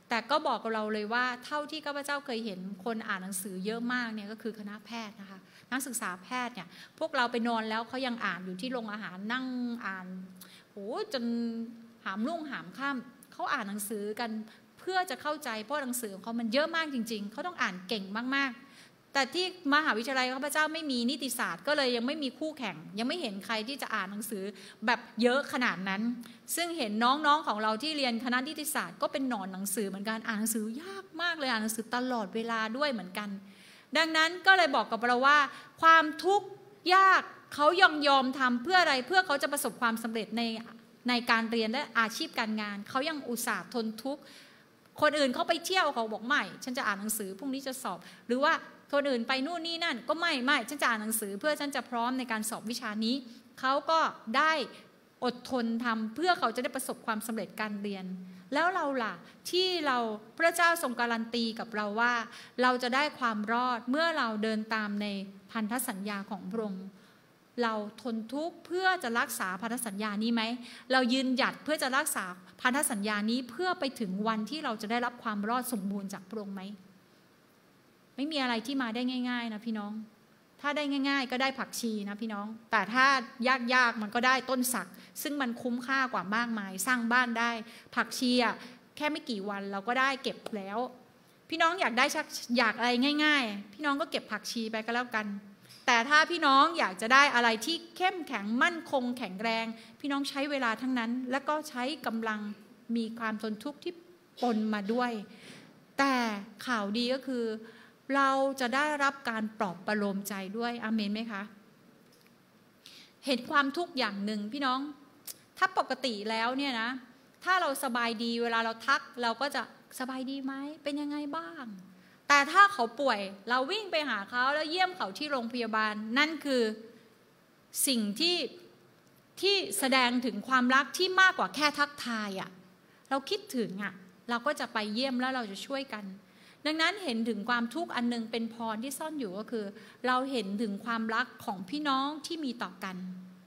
แต่ก็บอกกับเราเลยว่าเท่าที่ข้าพเจ้าเคยเห็นคนอ่านหนังสือเยอะมากเนี่ยก็คือคณะแพทย์นะคะนักศึกษาแพทย์เนี่ยพวกเราไปนอนแล้วเขายังอ่านอยู่ที่โรงอาหารนั่งอ่านโอ้จนหามรุ่งหามค่ำเขาอ่านหนังสือกันเพื่อจะเข้าใจเพราะหนังสือของเขามันเยอะมากจริงๆเขาต้องอ่านเก่งมากๆแต่ที่มหาวิทยาลัยข้าพเจ้าไม่มีนิติศาสตร์ก็เลยยังไม่มีคู่แข่งยังไม่เห็นใครที่จะอ่านหนังสือแบบเยอะขนาดนั้นซึ่งเห็นน้องๆของเราที่เรียนคณะนิติศาสตร์ก็เป็นหนอนหนังสือเหมือนกันอ่านหนังสือยากมากเลยอ่านหนังสือตลอดเวลาด้วยเหมือนกันดังนั้นก็เลยบอกกับเราว่าความทุกข์ยากเขายอมยอมทำเพื่ออะไรเพื่อเขาจะประสบความสำเร็จในในการเรียนและอาชีพการงานเขายังอุตส่าห์ทนทุกข์คนอื่นเขาไปเที่ยวเขาบอกไม่ฉันจะอ่านหนังสือพรุ่งนี้จะสอบหรือว่าคนอื่นไปนู่นนี่นั่นก็ไม่ไม่ฉันจะอ่านหนังสือเพื่อฉันจะพร้อมในการสอบวิชานี้เขาก็ได้อดทนทำเพื่อเขาจะได้ประสบความสำเร็จการเรียนแล้วเราล่ะที่เราพระเจ้าทรงการันตีกับเราว่าเราจะได้ความรอดเมื่อเราเดินตามในพันธสัญญาของพระองค์เราทนทุกข์เพื่อจะรักษาพันธสัญญานี้ไหมเรายืนหยัดเพื่อจะรักษาพันธสัญญานี้เพื่อไปถึงวันที่เราจะได้รับความรอดสมบูรณ์จากพระองค์ไหมไม่มีอะไรที่มาได้ง่ายๆนะพี่น้องถ้าได้ง่ายๆก็ได้ผักชีนะพี่น้องแต่ถ้ายากๆมันก็ได้ต้นสักซึ่งมันคุ้มค่ากว่ามากมายสร้างบ้านได้ผักชีอ่ะแค่ไม่กี่วันเราก็ได้เก็บแล้วพี่น้องอยากได้ชักอยากอะไรง่ายๆพี่น้องก็เก็บผักชีไปก็แล้วกันแต่ถ้าพี่น้องอยากจะได้อะไรที่เข้มแข็งมั่นคงแข็งแรงพี่น้องใช้เวลาทั้งนั้นแล้วก็ใช้กำลังมีความทนทุกข์ที่ปนมาด้วยแต่ข่าวดีก็คือเราจะได้รับการปลอบประโลมใจด้วยอาเมนไหมคะเห็นความทุกข์อย่างหนึ่งพี่น้องถ้าปกติแล้วเนี่ยนะถ้าเราสบายดีเวลาเราทักเราก็จะสบายดีไหมเป็นยังไงบ้างแต่ถ้าเขาป่วยเราวิ่งไปหาเขาแล้วเยี่ยมเขาที่โรงพยาบาลนั่นคือสิ่งที่ที่แสดงถึงความรักที่มากกว่าแค่ทักทายอ่ะเราคิดถึงอ่ะเราก็จะไปเยี่ยมแล้วเราจะช่วยกันดังนั้นเห็นถึงความทุกข์อันนึงเป็นพรที่ซ่อนอยู่ก็คือเราเห็นถึงความรักของพี่น้องที่มีต่อกัน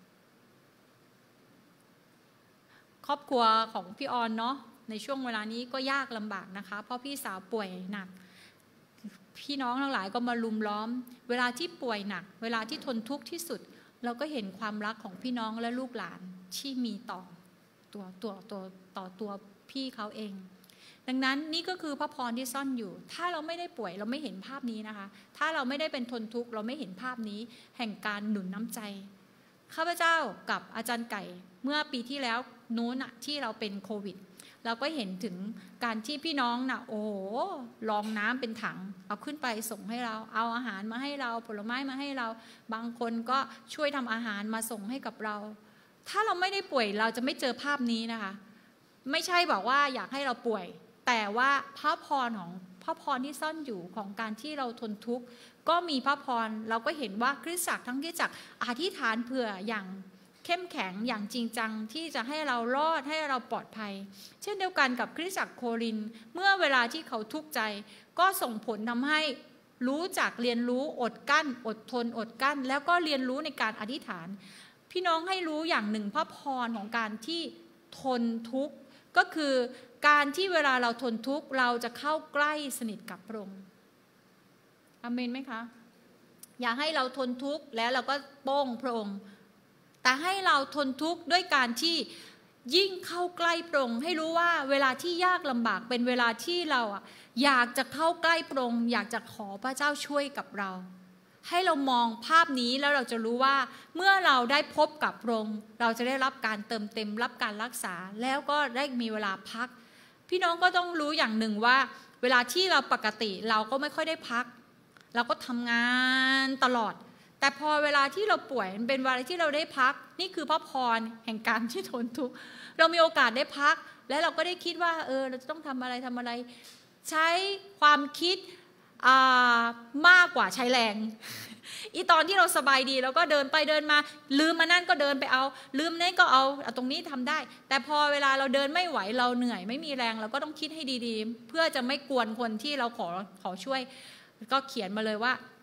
ครอบครัวของพี่ออนเนาะในช่วงเวลานี้ก็ยากลำบากนะคะเพราะพี่สาวป่วยหนักพี่น้องทั้งหลายก็มาลุมล้อมเวลาที่ป่วยหนักเวลาที่ทนทุกข์ที่สุดเราก็เห็นความรักของพี่น้องและลูกหลานที่มีต่อตัวตัวตัวต่อตัวพี่เขาเองดังนั้นนี่ก็คือพระพรที่ซ่อนอยู่ถ้าเราไม่ได้ป่วยเราไม่เห็นภาพนี้นะคะถ้าเราไม่ได้เป็นทนทุกข์เราไม่เห็นภาพนี้แห่งการหนุนน้ำใจข้าพเจ้ากับอาจารย์ไก่เมื่อปีที่แล้วนู้นน่ะที่เราเป็นโควิดเราก็เห็นถึงการที่พี่น้องน่ะโอ้โหรองน้ำเป็นถังเอาขึ้นไปส่งให้เราเอาอาหารมาให้เราผลไม้มาให้เราบางคนก็ช่วยทำอาหารมาส่งให้กับเราถ้าเราไม่ได้ป่วยเราจะไม่เจอภาพนี้นะคะไม่ใช่บอกว่าอยากให้เราป่วยแต่ว่าพระพรของพระพรที่ซ่อนอยู่ของการที่เราทนทุกข์ก็มีพระพรเราก็เห็นว่าคริสตจักรทั้งคริสตจักรอธิษฐานเผื่ออย่างเข้มแข็งอย่างจริงจังที่จะให้เรารอดให้เราปลอดภัยเช่นเดียวกันกับคริสตจักรโครินธ์เมื่อเวลาที่เขาทุกข์ใจก็ส่งผลทำให้รู้จักเรียนรู้อดกั้นอดทนอดกั้นแล้วก็เรียนรู้ในการอธิษฐานพี่น้องให้รู้อย่างหนึ่งพระพรของการที่ทนทุกข์ก็คือการที่เวลาเราทนทุกข์เราจะเข้าใกล้สนิทกับพระองค์อาเมนไหมคะอย่าให้เราทนทุกข์แล้วเราก็โป้งพระองค์แต่ให้เราทนทุกข์ด้วยการที่ยิ่งเข้าใกล้พระองค์ให้รู้ว่าเวลาที่ยากลำบากเป็นเวลาที่เราอยากจะเข้าใกล้พระองค์อยากจะขอพระเจ้าช่วยกับเราให้เรามองภาพนี้แล้วเราจะรู้ว่าเมื่อเราได้พบกับพระองค์เราจะได้รับการเติมเต็มรับการรักษาแล้วก็ได้มีเวลาพักพี่น้องก็ต้องรู้อย่างหนึ่งว่าเวลาที่เราปกติเราก็ไม่ค่อยได้พักเราก็ทำงานตลอดแต่พอเวลาที่เราป่วยมันเป็นเวลาที่เราได้พักนี่คือพระพรแห่งการที่ทนทุกข์เรามีโอกาสได้พักและเราก็ได้คิดว่าเออเราจะต้องทำอะไรทำอะไรใช้ความคิดมากกว่าใช้แรงอีตอนที่เราสบายดีเราก็เดินไปเดินมาลืมมานั่นก็เดินไปเอาลืมนั่นก็เอาเอาตรงนี้ทำได้แต่พอเวลาเราเดินไม่ไหวเราเหนื่อยไม่มีแรงเราก็ต้องคิดให้ดีๆเพื่อจะไม่กวนคนที่เราขอขอช่วยก็เขียนมาเลยว่า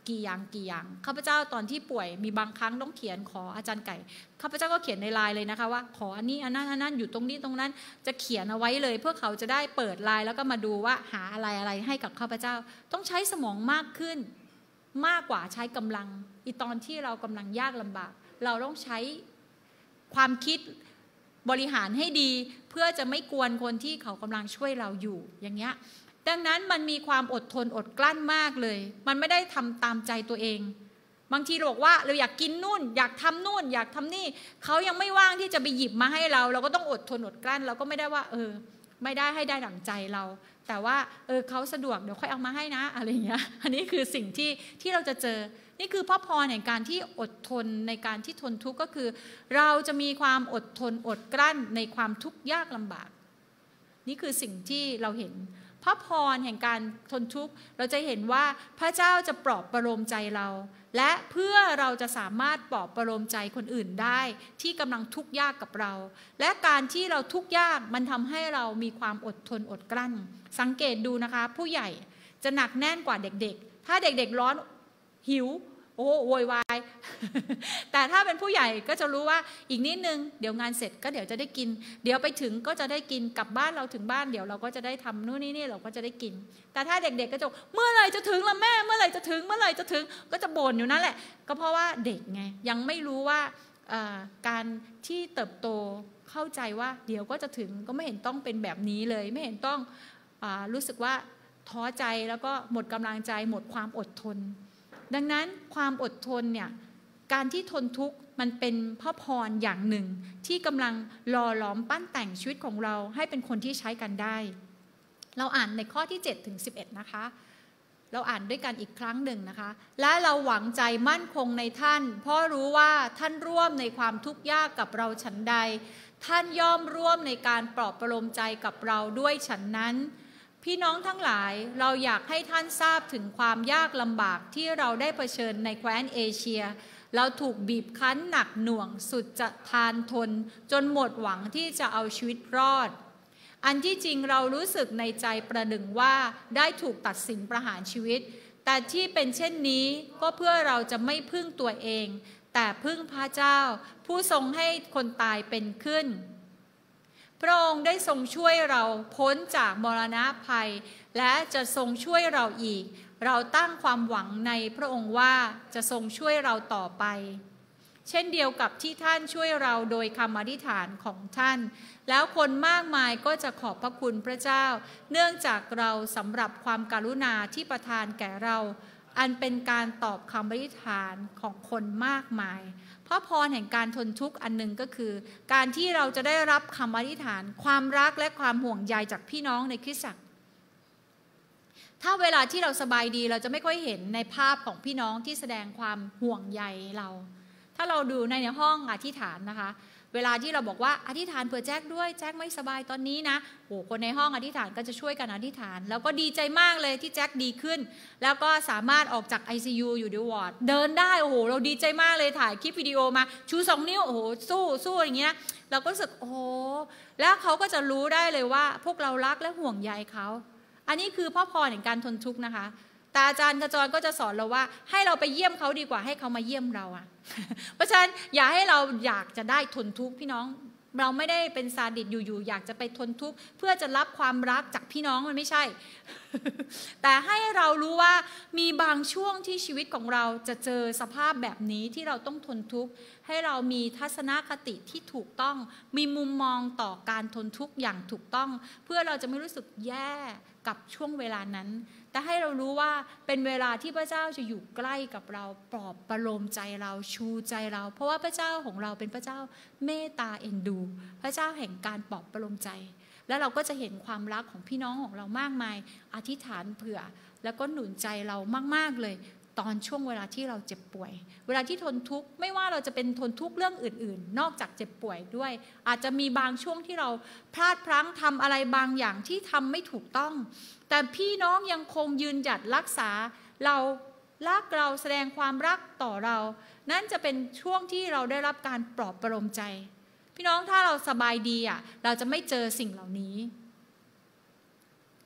กี่อย่างกี่อย่างข้าพเจ้าตอนที่ป่วยมีบางครั้งต้องเขียนขออาจารย์ไก่ข้าพเจ้าก็เขียนในไลน์เลยนะคะว่าขออันนี้อันนั้นอันนั้นอยู่ตรงนี้ตรงนั้นจะเขียนเอาไว้เลยเพื่อเขาจะได้เปิดไลน์แล้วก็มาดูว่าหาอะไรอะไรให้กับข้าพเจ้าต้องใช้สมองมากขึ้นมากกว่าใช้กำลังอีตอนที่เรากำลังยากลำบากเราต้องใช้ความคิดบริหารให้ดีเพื่อจะไม่กวนคนที่เขากำลังช่วยเราอยู่อย่างเงี้ยดังนั้นมันมีความอดทนอดกลั้นมากเลยมันไม่ได้ทำตามใจตัวเองบางทีเราบอกว่าเราอยากกินนู่นอยากทำนู่นอยากทำนี่เขายังไม่ว่างที่จะไปหยิบมาให้เราเราก็ต้องอดทนอดกลั้นเราก็ไม่ได้ว่าเออไม่ได้ให้ได้ดั่งใจเราแต่ว่าเออเขาสะดวกเดี๋ยวค่อยเอามาให้นะอะไรอย่างเงี้ยอันนี้คือสิ่งที่ที่เราจะเจอนี่คือพระพรแห่งการที่อดทนในการที่ทนทุกข์ก็คือเราจะมีความอดทนอดกลั้นในความทุกข์ยากลำบากนี่คือสิ่งที่เราเห็นพระพรแห่งการทนทุกข์เราจะเห็นว่าพระเจ้าจะปลอบประโลมใจเราและเพื่อเราจะสามารถปลอบประโลมใจคนอื่นได้ที่กำลังทุกข์ยากกับเราและการที่เราทุกข์ยากมันทำให้เรามีความอดทนอดกลั้นสังเกตดูนะคะผู้ใหญ่จะหนักแน่นกว่าเด็กๆถ้าเด็กๆร้อนหิวโอ้โวยวายแต่ถ้าเป็นผู้ใหญ่ก็จะรู้ว่าอีกนิดนึงเดี๋ยวงานเสร็จก็เดี๋ยวจะได้กินเดี๋ยวไปถึงก็จะได้กินกลับบ้านเราถึงบ้านเดี๋ยวเราก็จะได้ทำนู่นนี่นี่เราก็จะได้กินแต่ถ้าเด็กๆก็จะเมื่อไหร่จะถึงล่ะแม่เมื่อไหร่จะถึงเมื่อไหร่จะถึงก็จะบ่นอยู่นั่นแหละก็เพราะว่าเด็กไงยังไม่รู้ว่าการที่เติบโตเข้าใจว่าเดี๋ยวก็จะถึงก็ไม่เห็นต้องเป็นแบบนี้เลยไม่เห็นต้องรู้สึกว่าท้อใจแล้วก็หมดกำลังใจหมดความอดทนดังนั้นความอดทนเนี่ยการที่ทนทุกข์มันเป็นพระพรอย่างหนึ่งที่กำลังหล่อหลอมปั้นแต่งชีวิตของเราให้เป็นคนที่ใช้กันได้เราอ่านในข้อที่เจ็ดถึงสิบเอ็ดนะคะเราอ่านด้วยกันอีกครั้งหนึ่งนะคะและเราหวังใจมั่นคงในท่านเพราะรู้ว่าท่านร่วมในความทุกข์ยากกับเราฉันใดท่านย่อมร่วมในการปลอบประโลมใจกับเราด้วยฉันนั้นพี่น้องทั้งหลายเราอยากให้ท่านทราบถึงความยากลำบากที่เราได้เผชิญในแคว้นเอเชียเราถูกบีบคั้นหนักหน่วงสุดจะทานทนจนหมดหวังที่จะเอาชีวิตรอดอันที่จริงเรารู้สึกในใจประหนึ่งว่าได้ถูกตัดสินประหารชีวิตแต่ที่เป็นเช่นนี้ก็เพื่อเราจะไม่พึ่งตัวเองแต่พึ่งพระเจ้าผู้ทรงให้คนตายเป็นขึ้นพระองค์ได้ทรงช่วยเราพ้นจากมรณะภัยและจะทรงช่วยเราอีกเราตั้งความหวังในพระองค์ว่าจะทรงช่วยเราต่อไปเช่นเดียวกับที่ท่านช่วยเราโดยคำอธิษฐานของท่านแล้วคนมากมายก็จะขอบพระคุณพระเจ้าเนื่องจากเราสำหรับความกรุณาที่ประทานแก่เราอันเป็นการตอบคำอธิษฐานของคนมากมายพระพรแห่งการทนทุกข์อันหนึ่งก็คือการที่เราจะได้รับคำอธิษฐานความรักและความห่วงใยจากพี่น้องในคริสตจักรถ้าเวลาที่เราสบายดีเราจะไม่ค่อยเห็นในภาพของพี่น้องที่แสดงความห่วงใยเราถ้าเราดูในห้องอธิษฐานนะคะเวลาที่เราบอกว่าอธิษฐานเผื่อแจ็คด้วยแจ็คไม่สบายตอนนี้นะโอ้คนในห้องอธิษฐานก็จะช่วยกันอธิษฐานแล้วก็ดีใจมากเลยที่แจ็คดีขึ้นแล้วก็สามารถออกจาก ไอ ซี ยู อยู่ในวอร์ดเดินได้โอ้โหเราดีใจมากเลยถ่ายคลิปวิดีโอมาชูสองนิ้วโอ้โหสู้สู้อย่างเงี้ยเราก็รู้สึกโอ้โหแล้วเขาก็จะรู้ได้เลยว่าพวกเรารักและห่วงใยเขาอันนี้คือพระพรแห่งการทนทุกข์นะคะแต่อาจารย์กระจรก็จะสอนเราว่าให้เราไปเยี่ยมเขาดีกว่าให้เขามาเยี่ยมเราอ่ะ เพราะฉะนั้นอย่าให้เราอยากจะได้ทนทุกข์พี่น้องเราไม่ได้เป็นซาดิสอยู่ๆอยากจะไปทนทุกข์เพื่อจะรับความรักจากพี่น้องมันไม่ใช่ แต่ให้เรารู้ว่ามีบางช่วงที่ชีวิตของเราจะเจอสภาพแบบนี้ที่เราต้องทนทุกข์ให้เรามีทัศนคติที่ถูกต้องมีมุมมองต่อการทนทุกข์อย่างถูกต้องเพื่อเราจะไม่รู้สึกแย่กับช่วงเวลานั้นแต่ให้เรารู้ว่าเป็นเวลาที่พระเจ้าจะอยู่ใกล้กับเราปลอบประโลมใจเราชูใจเราเพราะว่าพระเจ้าของเราเป็นพระเจ้าเมตตาเอ็นดูพระเจ้าแห่งการปลอบประโลมใจแล้วเราก็จะเห็นความรักของพี่น้องของเรามากมายอธิษฐานเผื่อแล้วก็หนุนใจเรามากๆเลยตอนช่วงเวลาที่เราเจ็บป่วยเวลาที่ทนทุกข์ไม่ว่าเราจะเป็นทนทุกข์เรื่องอื่นๆนอกจากเจ็บป่วยด้วยอาจจะมีบางช่วงที่เราพลาดพลั้งทำอะไรบางอย่างที่ทำไม่ถูกต้องแต่พี่น้องยังคงยืนหยัดรักษาเรารักเราแสดงความรักต่อเรานั่นจะเป็นช่วงที่เราได้รับการปลอบประโลมใจพี่น้องถ้าเราสบายดีอ่ะเราจะไม่เจอสิ่งเหล่านี้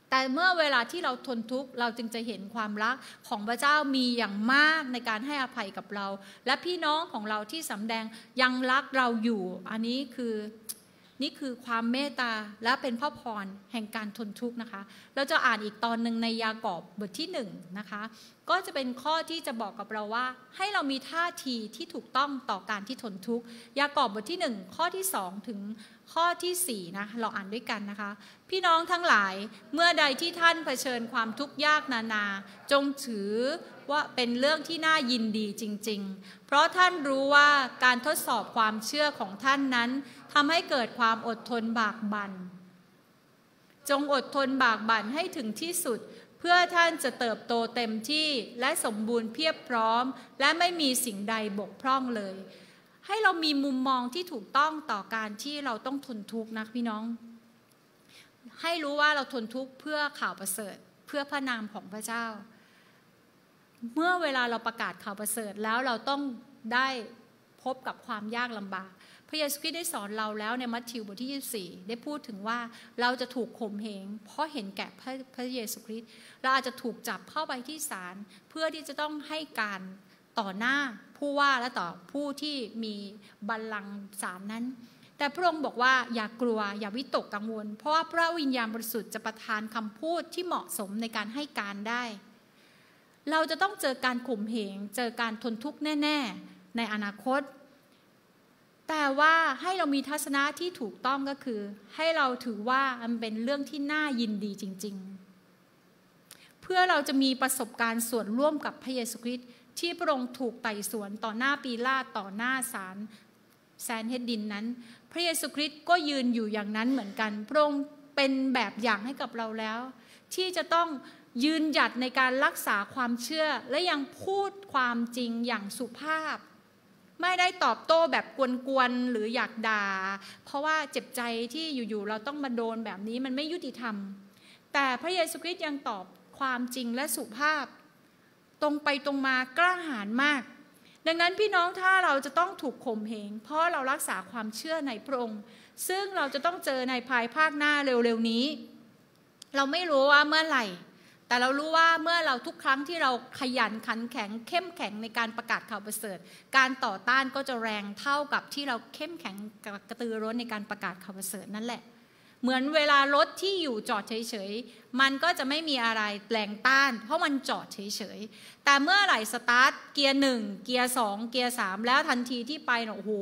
แต่เมื่อเวลาที่เราทนทุกข์เราจึงจะเห็นความรักของพระเจ้ามีอย่างมากในการให้อภัยกับเราและพี่น้องของเราที่สำแดงยังรักเราอยู่อันนี้คือนี่คือความเมตตาและเป็นพระพรแห่งการทนทุกข์นะคะเราจะอ่านอีกตอนหนึ่งในยากอบบทที่หนึ่งนะคะก็จะเป็นข้อที่จะบอกกับเราว่าให้เรามีท่าทีที่ถูกต้องต่อการที่ทนทุกข์ยากอบบทที่หนึ่งข้อที่สองถึงข้อที่สี่นะเราอ่านด้วยกันนะคะพี่น้องทั้งหลายเมื่อใดที่ท่านเผชิญความทุกข์ยากนานาจงถือว่าเป็นเรื่องที่น่ายินดีจริงๆเพราะท่านรู้ว่าการทดสอบความเชื่อของท่านนั้นทำให้เกิดความอดทนบากบั่นจงอดทนบากบั่นให้ถึงที่สุดเพื่อท่านจะเติบโตเต็มที่และสมบูรณ์เพียบพร้อมและไม่มีสิ่งใดบกพร่องเลยให้เรามีมุมมองที่ถูกต้องต่อการที่เราต้องทนทุกข์นะพี่น้องให้รู้ว่าเราทนทุกข์เพื่อข่าวประเสริฐเพื่อพระนามของพระเจ้าเมื่อเวลาเราประกาศข่าวประเสริฐแล้วเราต้องได้พบกับความยากลำบากพระเยซูคริสต์ได้สอนเราแล้วในมัทธิวบทที่ยี่สิบสี่ได้พูดถึงว่าเราจะถูกข่มเหงเพราะเห็นแก่พระพระเยซูคริสต์เราอาจจะถูกจับเข้าไปที่ศาลเพื่อที่จะต้องให้การต่อหน้าผู้ว่าและต่อผู้ที่มีบัลลังก์ศาลนั้นแต่พระองค์บอกว่าอย่ากลัวอย่าวิตกกังวลเพราะว่าพระวิญญาณบริสุทธิ์จะประทานคำพูดที่เหมาะสมในการให้การได้เราจะต้องเจอการข่มเหงเจอการทนทุกข์แน่ๆในอนาคตแต่ว่าให้เรามีทัศนะที่ถูกต้องก็คือให้เราถือว่ามันเป็นเรื่องที่น่ายินดีจริงๆเพื่อเราจะมีประสบการณ์ส่วนร่วมกับพระเยซูคริสต์ที่พระองค์ถูกไต่สวนต่อหน้าปีลาตต่อหน้าศาลแซนเฮดดินนั้นพระเยซูคริสต์ก็ยืนอยู่อย่างนั้นเหมือนกันพระองค์เป็นแบบอย่างให้กับเราแล้วที่จะต้องยืนหยัดในการรักษาความเชื่อและยังพูดความจริงอย่างสุภาพไม่ได้ตอบโต้แบบกวนๆหรืออยากด่าเพราะว่าเจ็บใจที่อยู่ๆเราต้องมาโดนแบบนี้มันไม่ยุติธรรมแต่พระเยซูคริสต์ยังตอบความจริงและสุภาพตรงไปตรงมากล้าหาญมากดังนั้นพี่น้องถ้าเราจะต้องถูกข่มเหงเพราะเรารักษาความเชื่อในพระองค์ซึ่งเราจะต้องเจอในภายภาคหน้าเร็วๆนี้เราไม่รู้ว่าเมื่อไหร่แต่เรารู้ว่าเมื่อเราทุกครั้งที่เราขยันขันแข็งเข้มแข็งในการประกาศข่าวประเสริฐการต่อต้านก็จะแรงเท่ากับที่เราเข้มแข็งกระตือรือร้นในการประกาศข่าวประเสริฐนั่นแหละเหมือนเวลารถที่อยู่จอดเฉยๆมันก็จะไม่มีอะไรแรงต้านเพราะมันจอดเฉยๆแต่เมื่อไหร่สตาร์ทเกียร์หนึ่งเกียร์สองเกียร์สามแล้วทันทีที่ไปเนี่ยโอ้โห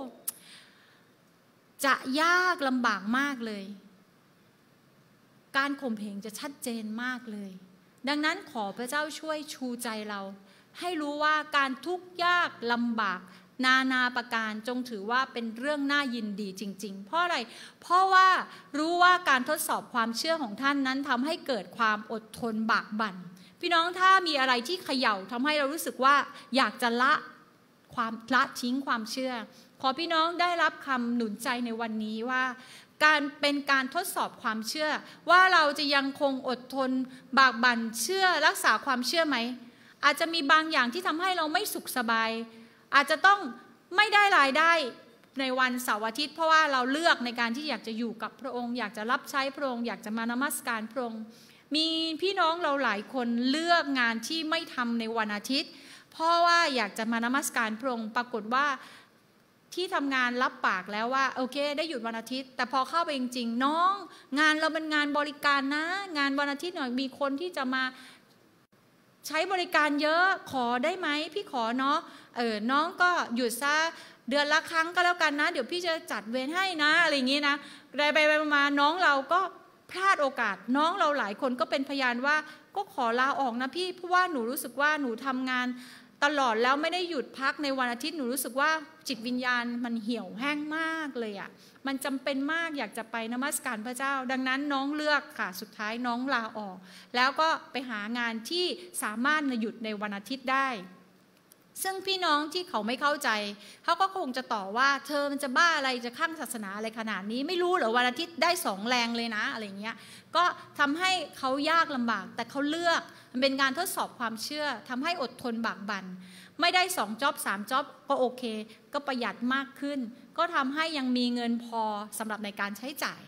จะยากลำบากมากเลยการข่มเหงจะชัดเจนมากเลยดังนั้นขอพระเจ้าช่วยชูใจเราให้รู้ว่าการทุกข์ยากลำบากนานาประการจงถือว่าเป็นเรื่องน่ายินดีจริงๆเพราะอะไรเพราะว่ารู้ว่าการทดสอบความเชื่อของท่านนั้นทำให้เกิดความอดทนบากบั่นพี่น้องถ้ามีอะไรที่เขย่าทำให้เรารู้สึกว่าอยากจะละความละทิ้งความเชื่อขอพี่น้องได้รับคำหนุนใจในวันนี้ว่าการเป็นการทดสอบความเชื่อว่าเราจะยังคงอดทนบากบั่นเชื่อรักษาความเชื่อไหมอาจจะมีบางอย่างที่ทำให้เราไม่สุขสบายอาจจะต้องไม่ได้รายได้ในวันเสาร์อาทิตย์เพราะว่าเราเลือกในการที่อยากจะอยู่กับพระองค์อยากจะรับใช้พระองค์อยากจะมานมัสการพระองค์มีพี่น้องเราหลายคนเลือกงานที่ไม่ทำในวันอาทิตย์เพราะว่าอยากจะมานมัสการพระองค์ปรากฏว่าที่ทำงานรับปากแล้วว่าโอเคได้หยุดวันอาทิตย์แต่พอเข้าไปจริงๆน้องงานเราเป็นงานบริการนะงานวันอาทิตย์หน่อยมีคนที่จะมาใช้บริการเยอะขอได้ไหมพี่ขอเนาะเออน้องก็หยุดซะเดือนละครั้งก็แล้วกันนะเดี๋ยวพี่จะจัดเวรให้นะอะไรอย่างงี้นะไปไปมาน้องเราก็พลาดโอกาสน้องเราหลายคนก็เป็นพยานว่าก็ขอลาออกนะพี่เพราะว่าหนูรู้สึกว่าหนูทำงานตลอดแล้วไม่ได้หยุดพักในวันอาทิตย์หนูรู้สึกว่าจิตวิญญาณมันเหี่ยวแห้งมากเลยอ่ะมันจำเป็นมากอยากจะไปนมัสการพระเจ้าดังนั้นน้องเลือกค่ะสุดท้ายน้องลาออกแล้วก็ไปหางานที่สามารถหยุดในวันอาทิตย์ได้ซึ่งพี่น้องที่เขาไม่เข้าใจเขาก็คงจะต่อว่าเธอมันจะบ้าอะไรจะข้างศาสนาอะไรขนาดนี้ไม่รู้เหรอวันอาทิตย์ได้สองแรงเลยนะอะไรเงี้ยก็ทำให้เขายากลำบากแต่เขาเลือกมันเป็นการทดสอบความเชื่อทำให้อดทนบากบั่นไม่ได้สองจ็อบสามจ็อบก็โอเคก็ประหยัดมากขึ้นก็ทำให้ยังมีเงินพอสำหรับในการใช้จ่าย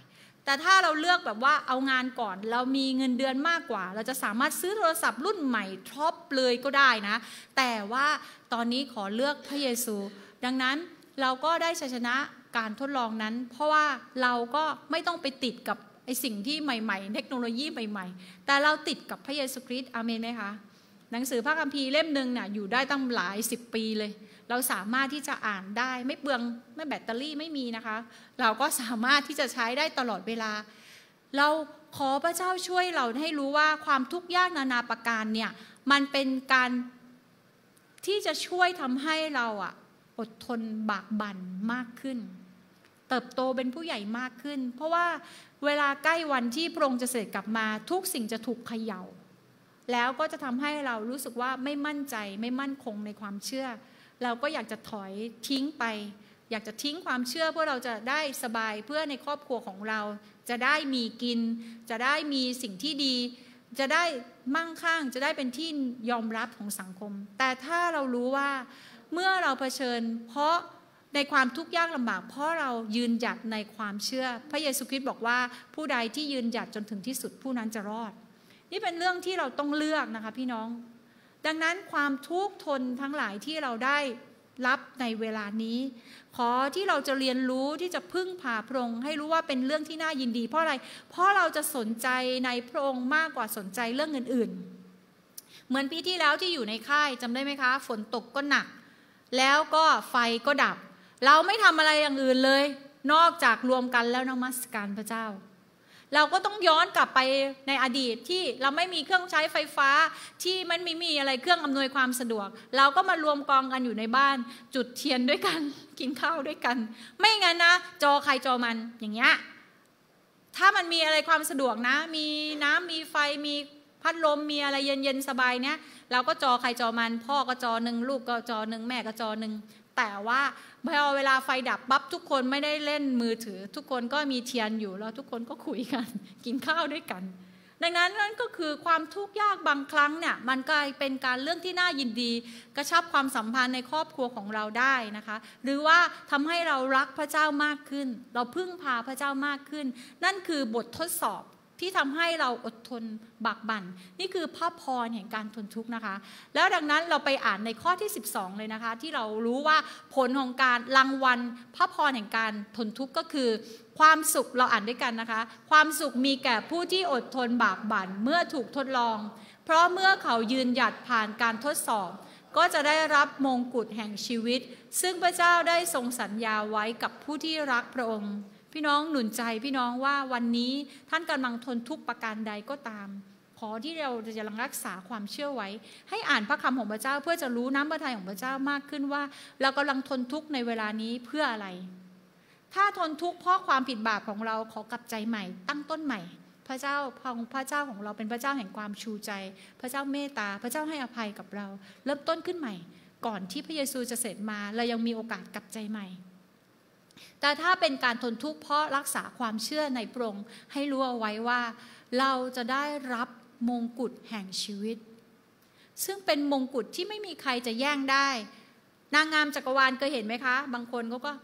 แต่ถ้าเราเลือกแบบว่าเอางานก่อนเรามีเงินเดือนมากกว่าเราจะสามารถซื้อโทรศัพท์รุ่นใหม่ท็อปเลยก็ได้นะแต่ว่าตอนนี้ขอเลือกพระเยซูดังนั้นเราก็ได้ชัยชนะการทดลองนั้นเพราะว่าเราก็ไม่ต้องไปติดกับไอ้สิ่งที่ใหม่ๆเทคโนโลยีใหม่ๆแต่เราติดกับพระเยซูคริสต์อาเมนไหมคะหนังสือพระคัมภีร์เล่มหนึ่งน่ะอยู่ได้ตั้งหลายสิบปีเลยเราสามารถที่จะอ่านได้ไม่เปลืองไม่แบตเตอรี่ไม่มีนะคะเราก็สามารถที่จะใช้ได้ตลอดเวลาเราขอพระเจ้าช่วยเราให้รู้ว่าความทุกข์ยากนานาประการเนี่ยมันเป็นการที่จะช่วยทำให้เราอ่ะอดทนบากบั่นมากขึ้นเติบโตเป็นผู้ใหญ่มากขึ้นเพราะว่าเวลาใกล้วันที่พระองค์จะเสด็จกลับมาทุกสิ่งจะถูกเขย่าแล้วก็จะทำให้เรารู้สึกว่าไม่มั่นใจไม่มั่นคงในความเชื่อเราก็อยากจะถอยทิ้งไปอยากจะทิ้งความเชื่อเพื่อเราจะได้สบายเพื่อในครอบครัวของเราจะได้มีกินจะได้มีสิ่งที่ดีจะได้มั่งคั่งจะได้เป็นที่ยอมรับของสังคมแต่ถ้าเรารู้ว่าเมื่อเราเผชิญเพราะในความทุกข์ยากลำบากเพราะเรายืนหยัดในความเชื่อพระเยซูคริสต์บอกว่าผู้ใดที่ยืนหยัดจนถึงที่สุดผู้นั้นจะรอดนี่เป็นเรื่องที่เราต้องเลือกนะคะพี่น้องดังนั้นความทุกข์ทนทั้งหลายที่เราได้รับในเวลานี้ขอที่เราจะเรียนรู้ที่จะพึ่งพาพระองค์ให้รู้ว่าเป็นเรื่องที่น่ายินดีเพราะอะไรเพราะเราจะสนใจในพระองค์มากกว่าสนใจเรื่องอื่นๆเหมือนปีที่แล้วที่อยู่ในค่ายจำได้ไหมคะฝนตกก็หนักแล้วก็ไฟก็ดับเราไม่ทำอะไรอย่างอื่นเลยนอกจากรวมกันแล้วนมัสการพระเจ้าเราก็ต้องย้อนกลับไปในอดีตที่เราไม่มีเครื่องใช้ไฟฟ้าที่มันไม่มีอะไรเครื่องอำนวยความสะดวกเราก็มารวมกองกันอยู่ในบ้านจุดเทียนด้วยกันกินข้าวด้วยกันไม่งั้นนะจอใครจอมันอย่างเงี้ยถ้ามันมีอะไรความสะดวกนะมีน้ำมีไฟมีพัดลมมีอะไรเย็นๆสบายเนี้ยเราก็จอใครจอมันพ่อก็จอหนึ่งลูกก็จอหนึ่งแม่ก็จอหนึ่งแต่ว่าพอเวลาไฟดับปั๊บทุกคนไม่ได้เล่นมือถือทุกคนก็มีเทียนอยู่แล้วทุกคนก็คุยกันกินข้าวด้วยกันดังนั้นนั่นก็คือความทุกข์ยากบางครั้งเนี่ยมันกลายเป็นการเรื่องที่น่ายินดีกระชับความสัมพันธ์ในครอบครัวของเราได้นะคะหรือว่าทำให้เรารักพระเจ้ามากขึ้นเราพึ่งพาพระเจ้ามากขึ้นนั่นคือบททดสอบที่ทำให้เราอดทนบากบั่นนี่คือพระพรแห่งการทนทุกข์นะคะแล้วดังนั้นเราไปอ่านในข้อที่สิบสองเลยนะคะที่เรารู้ว่าผลของการรางวัลพระพรแห่งการทนทุกข์ก็คือความสุขเราอ่านด้วยกันนะคะความสุขมีแก่ผู้ที่อดทนบากบั่นเมื่อถูกทดลองเพราะเมื่อเขายืนหยัดผ่านการทดสอบก็จะได้รับมงกุฎแห่งชีวิตซึ่งพระเจ้าได้ทรงสัญญาไว้กับผู้ที่รักพระองค์พี่น้องหนุนใจพี่น้องว่าวันนี้ท่านกำลังทนทุกข์ประการใดก็ตามขอที่เราจะยังรักษาความเชื่อไว้ให้อ่านพระคำของพระเจ้าเพื่อจะรู้น้ำพระทัยของพระเจ้ามากขึ้นว่าเรากำลังทนทุกข์ในเวลานี้เพื่ออะไรถ้าทนทุกข์เพราะความผิดบาปของเราขอกลับใจใหม่ตั้งต้นใหม่พระเจ้าพระเจ้าของเราเป็นพระเจ้าแห่งความชูใจพระเจ้าเมตตาพระเจ้าให้อภัยกับเราเริ่มต้นขึ้นใหม่ก่อนที่พระเยซูจะเสด็จมาเรายังมีโอกาสกลับใจใหม่แต่ถ้าเป็นการทนทุกข์เพราะรักษาความเชื่อในพระองค์ให้รู้เอาไว้ว่าเราจะได้รับมงกุฎแห่งชีวิตซึ่งเป็นมงกุฎที่ไม่มีใครจะแย่งได้นางงามจักรวาลเคยเห็นไหมคะบางคนเขาก็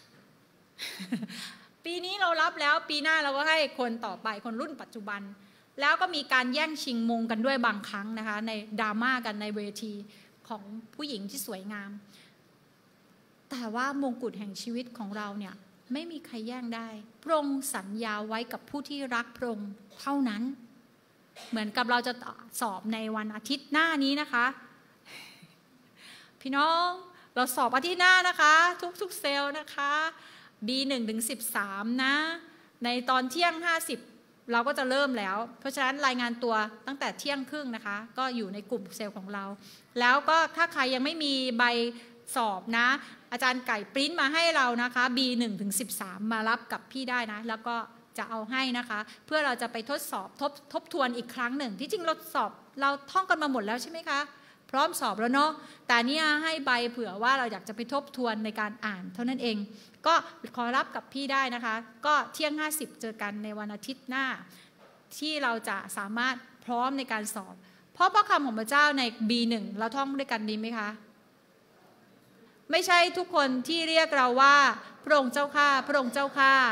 ปีนี้เรารับแล้วปีหน้าเราก็ให้คนต่อไปคนรุ่นปัจจุบันแล้วก็มีการแย่งชิงมงกันด้วยบางครั้งนะคะในดราม่ากันในเวทีของผู้หญิงที่สวยงามแต่ว่ามงกุฎแห่งชีวิตของเราเนี่ยไม่มีใครแย่งได้พระองค์สัญญาไว้กับผู้ที่รักพระองค์เท่านั้นเหมือนกับเราจะสอบในวันอาทิตย์หน้านี้นะคะพี่น้องเราสอบอาทิตย์หน้านะคะทุกๆเซลล์นะคะ บี หนึ่ง ถึง สิบสาม นะในตอนเที่ยงห้าสิบเราก็จะเริ่มแล้วเพราะฉะนั้นรายงานตัวตั้งแต่เที่ยงครึ่งนะคะก็อยู่ในกลุ่มเซลล์ของเราแล้วก็ถ้าใครยังไม่มีใบสอบนะอาจารย์ไก่ปริ้นมาให้เรานะคะ บี หนึ่ง ถึง สิบสาม มารับกับพี่ได้นะแล้วก็จะเอาให้นะคะเพื่อเราจะไปทดสอบทบทบทวนอีกครั้งหนึ่งที่จริงเราสอบเราท่องกันมาหมดแล้วใช่ไหมคะพร้อมสอบแล้วเนาะแต่เนี่ยให้ใบเผื่อว่าเราอยากจะไปทบทวนในการอ่านเท่านั้นเองก็ขอรับกับพี่ได้นะคะก็เที่ยงห้าสิบเจอกันในวันอาทิตย์หน้าที่เราจะสามารถพร้อมในการสอบเพราะพระคำของพระเจ้าใน บี หนึ่ง เราท่องด้วยกันดีไหมคะไม่ใช่ทุกคนที่เรียกเราว่าพระองค์เจ้าข้าพระองค์เจ้าข้า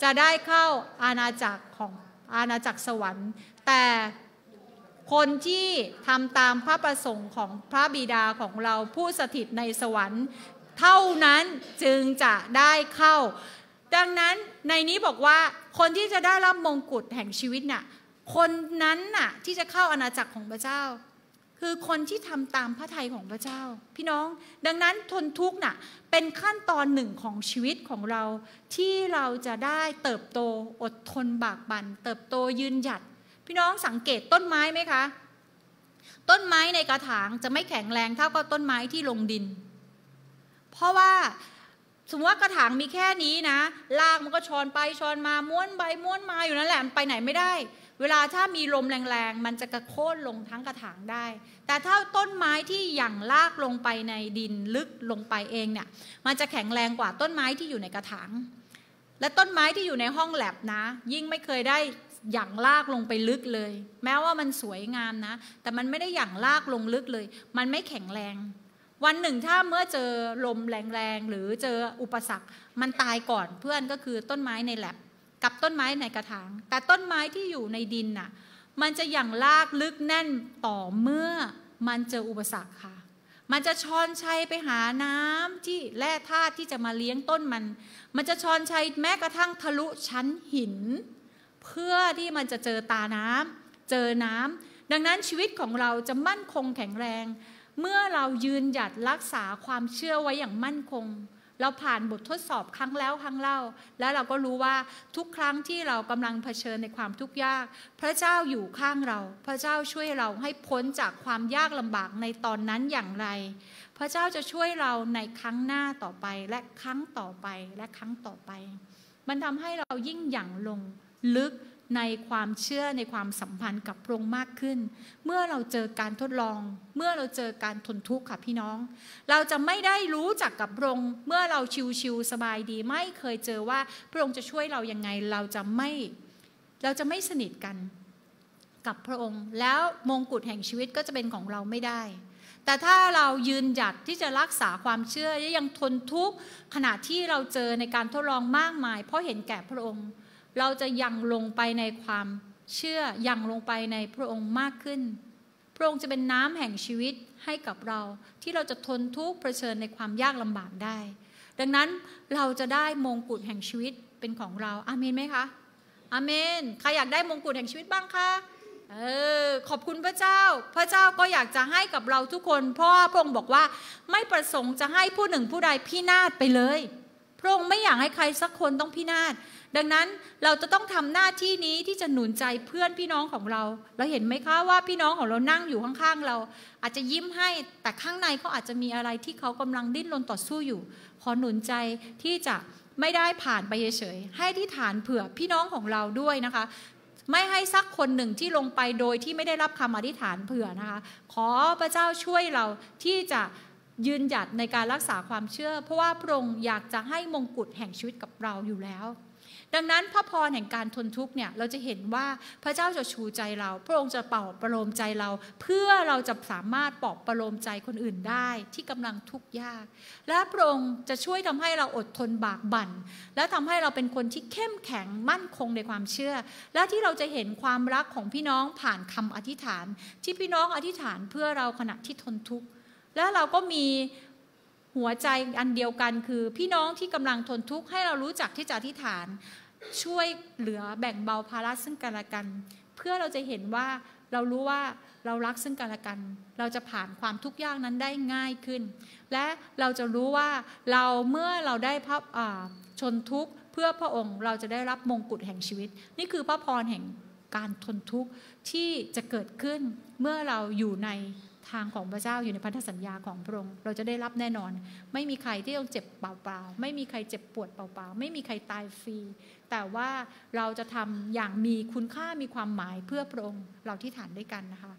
จะได้เข้าอาณาจักรของอาณาจักรสวรรค์แต่คนที่ทำตามพระประสงค์ของพระบิดาของเราผู้สถิตในสวรรค์เท่านั้นจึงจะได้เข้าดังนั้นในนี้บอกว่าคนที่จะได้รับมงกุฎแห่งชีวิตน่ะคนนั้นน่ะที่จะเข้าอาณาจักรของพระเจ้าคือคนที่ทำตามพระทัยของพระเจ้าพี่น้องดังนั้นทนทุกข์น่ะเป็นขั้นตอนหนึ่งของชีวิตของเราที่เราจะได้เติบโตอดทนบากบั่นเติบโตยืนหยัดพี่น้องสังเกตต้นไม้ไหมคะต้นไม้ในกระถางจะไม่แข็งแรงเท่ากับต้นไม้ที่ลงดินเพราะว่าสมมติว่ากระถางมีแค่นี้นะรากมันก็ชอนไปชอนมาม้วนใบม้วนมาอยู่นั่นแหละมันไปไหนไม่ได้เวลาถ้ามีลมแรงๆมันจะกระโค่นลงทั้งกระถางได้แต่ถ้าต้นไม้ที่หยั่งรากลงไปในดินลึกลงไปเองเนี่ยมันจะแข็งแรงกว่าต้นไม้ที่อยู่ในกระถางและต้นไม้ที่อยู่ในห้องแลบนะยิ่งไม่เคยได้หยั่งรากลงไปลึกเลยแม้ว่ามันสวยงามนะแต่มันไม่ได้หยั่งรากลงลึกเลยมันไม่แข็งแรงวันหนึ่งถ้าเมื่อเจอลมแรงๆหรือเจออุปสรรคมันตายก่อนเพื่อนก็คือต้นไม้ในแลบกับต้นไม้ในกระถางแต่ต้นไม้ที่อยู่ในดินน่ะมันจะหยั่งรากลึกแน่นต่อเมื่อมันเจออุปสรรคค่ะมันจะชอนชัยไปหาน้ำที่แร่ธาตุที่จะมาเลี้ยงต้นมันมันจะชอนชัยแม้กระทั่งทะลุชั้นหินเพื่อที่มันจะเจอตาน้ำเจอน้ำดังนั้นชีวิตของเราจะมั่นคงแข็งแรงเมื่อเรายืนหยัดรักษาความเชื่อไว้อย่างมั่นคงเราผ่านบททดสอบครั้งแล้วครั้งเล่าแล้วเราก็รู้ว่าทุกครั้งที่เรากำลังเผชิญในความทุกข์ยากพระเจ้าอยู่ข้างเราพระเจ้าช่วยเราให้พ้นจากความยากลำบากในตอนนั้นอย่างไรพระเจ้าจะช่วยเราในครั้งหน้าต่อไปและครั้งต่อไปและครั้งต่อไปมันทำให้เรายิ่งหยั่งลงลึกในความเชื่อในความสัมพันธ์กับพระองค์มากขึ้นเมื่อเราเจอการทดลองเมื่อเราเจอการทนทุกข์ค่ะพี่น้องเราจะไม่ได้รู้จักกับพระองค์เมื่อเราชิวๆสบายดีไม่เคยเจอว่าพระองค์จะช่วยเรายังไงเราจะไม่เราจะไม่สนิทกันกับพระองค์แล้วมงกุฎแห่งชีวิตก็จะเป็นของเราไม่ได้แต่ถ้าเรายืนหยัดที่จะรักษาความเชื่อและยังทนทุกข์ขณะที่เราเจอในการทดลองมากมายเพราะเห็นแก่พระองค์เราจะยังลงไปในความเชื่อยังลงไปในพระองค์มากขึ้นพระองค์จะเป็นน้ำแห่งชีวิตให้กับเราที่เราจะทนทุกข์เผชิญในความยากลำบากได้ดังนั้นเราจะได้มงกุฎแห่งชีวิตเป็นของเราอาเมนไหมคะอาเมนใครอยากได้มงกุฎแห่งชีวิตบ้างคะเออขอบคุณพระเจ้าพระเจ้าก็อยากจะให้กับเราทุกคนเพราะพระองค์บอกว่าไม่ประสงค์จะให้ผู้หนึ่งผู้ใดพินาศไปเลยพระองค์ไม่อยากให้ใครสักคนต้องพินาศดังนั้นเราจะต้องทำหน้าที่นี้ที่จะหนุนใจเพื่อนพี่น้องของเราเราเห็นไหมคะว่าพี่น้องของเรานั่งอยู่ข้างๆเราอาจจะยิ้มให้แต่ข้างในเขาอาจจะมีอะไรที่เขากำลังดิ้นรนต่อสู้อยู่ขอหนุนใจที่จะไม่ได้ผ่านไปเฉยๆให้ที่ฐานเผื่อพี่น้องของเราด้วยนะคะไม่ให้สักคนหนึ่งที่ลงไปโดยที่ไม่ได้รับคำอธิษฐานเผื่อนะคะขอพระเจ้าช่วยเราที่จะยืนหยัดในการรักษาความเชื่อเพราะว่าพระองค์อยากจะให้มงกุฎแห่งชีวิตกับเราอยู่แล้วดังนั้นพระพรแห่งการทนทุกข์เนี่ยเราจะเห็นว่าพระเจ้าจะชูใจเราพระองค์จะปลอบประโลมใจเราเพื่อเราจะสามารถปลอบประโลมใจคนอื่นได้ที่กำลังทุกข์ยากและพระองค์จะช่วยทำให้เราอดทนบากบั่นและทำให้เราเป็นคนที่เข้มแข็งมั่นคงในความเชื่อและที่เราจะเห็นความรักของพี่น้องผ่านคำอธิษฐานที่พี่น้องอธิษฐานเพื่อเราขณะที่ทนทุกข์และเราก็มีหัวใจอันเดียวกันคือพี่น้องที่กำลังทนทุกข์ให้เรารู้จักที่จะอธิษฐานช่วยเหลือแบ่งเบาภาระซึ่งกันและกันเพื่อเราจะเห็นว่าเรารู้ว่าเรารักซึ่งกันและกันเราจะผ่านความทุกข์ยากนั้นได้ง่ายขึ้นและเราจะรู้ว่าเราเมื่อเราได้พระชนทุกข์เพื่อพระองค์เราจะได้รับมงกุฎแห่งชีวิตนี่คือพระพรแห่งการทนทุกข์ที่จะเกิดขึ้นเมื่อเราอยู่ในทางของพระเจ้าอยู่ในพันธสัญญาของพระองค์เราจะได้รับแน่นอนไม่มีใครที่ต้องเจ็บเปล่าๆไม่มีใครเจ็บปวดเปล่าๆไม่มีใครตายฟรีแต่ว่าเราจะทำอย่างมีคุณค่ามีความหมายเพื่อพระองค์เราที่ฐานด้วยกันนะคะ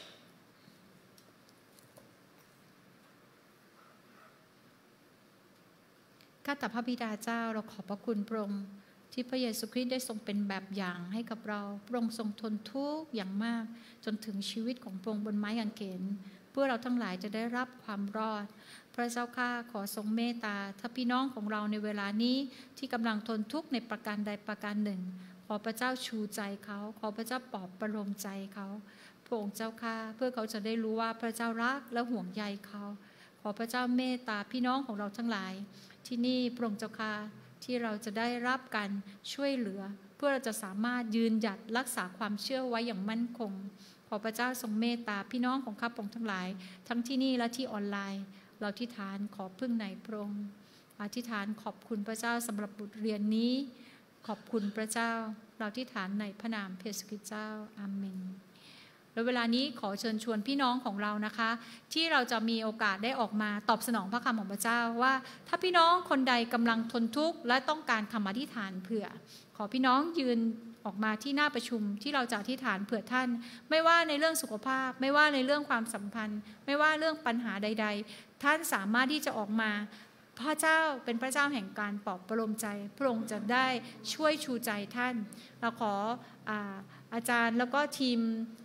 ข้าแต่พระบิดาเจ้าเราขอบพระคุณพระองค์ที่พระเยซูคริสต์ได้ทรงเป็นแบบอย่างให้กับเราพระองค์ทรงทนทุกข์อย่างมากจนถึงชีวิตของพระองค์บนไม้กางเขนเพื่อเราทั้งหลายจะได้รับความรอดพระเจ้าข้าขอทรงเมตตาถ้าพี่น้องของเราในเวลานี้ที่กำลังทนทุกข์ในประการใดประการหนึ่งขอพระเจ้าชูใจเขาขอพระเจ้าปลอบประโลมใจเขาพระองค์เจ้าข้าเพื่อเขาจะได้รู้ว่าพระเจ้ารักและห่วงใยเขาขอพระเจ้าเมตตาพี่น้องของเราทั้งหลายที่นี่พระองค์เจ้าข้าที่เราจะได้รับการช่วยเหลือเพื่อเราจะสามารถยืนหยัดรักษาความเชื่อไว้อย่างมั่นคงขอพระเจ้าทรงเมตตาพี่น้องของข้าพระองค์ทั้งหลายทั้งที่นี่และที่ออนไลน์เราอธิษฐานขอพึ่งในพระองค์อธิษฐานขอบคุณพระเจ้าสำหรับบทเรียนนี้ขอบคุณพระเจ้าเราอธิษฐานในพระนามพระเยซูคริสต์เจ้าอาเมนแล้วเวลานี้ขอเชิญชวนพี่น้องของเรานะคะที่เราจะมีโอกาสได้ออกมาตอบสนองพระคำของพระเจ้าว่าถ้าพี่น้องคนใดกำลังทนทุกข์และต้องการคำอธิษฐานเผื่อขอพี่น้องยืนออกมาที่หน้าประชุมที่เราจะอธิษฐานเผื่อท่านไม่ว่าในเรื่องสุขภาพไม่ว่าในเรื่องความสัมพันธ์ไม่ว่าเรื่องปัญหาใดๆท่านสามารถที่จะออกมาพระเจ้าเป็นพระเจ้าแห่งการปลอบประโลมใจพระองค์จะได้ช่วยชูใจท่านเราขอ อาอาจารย์แล้วก็ทีม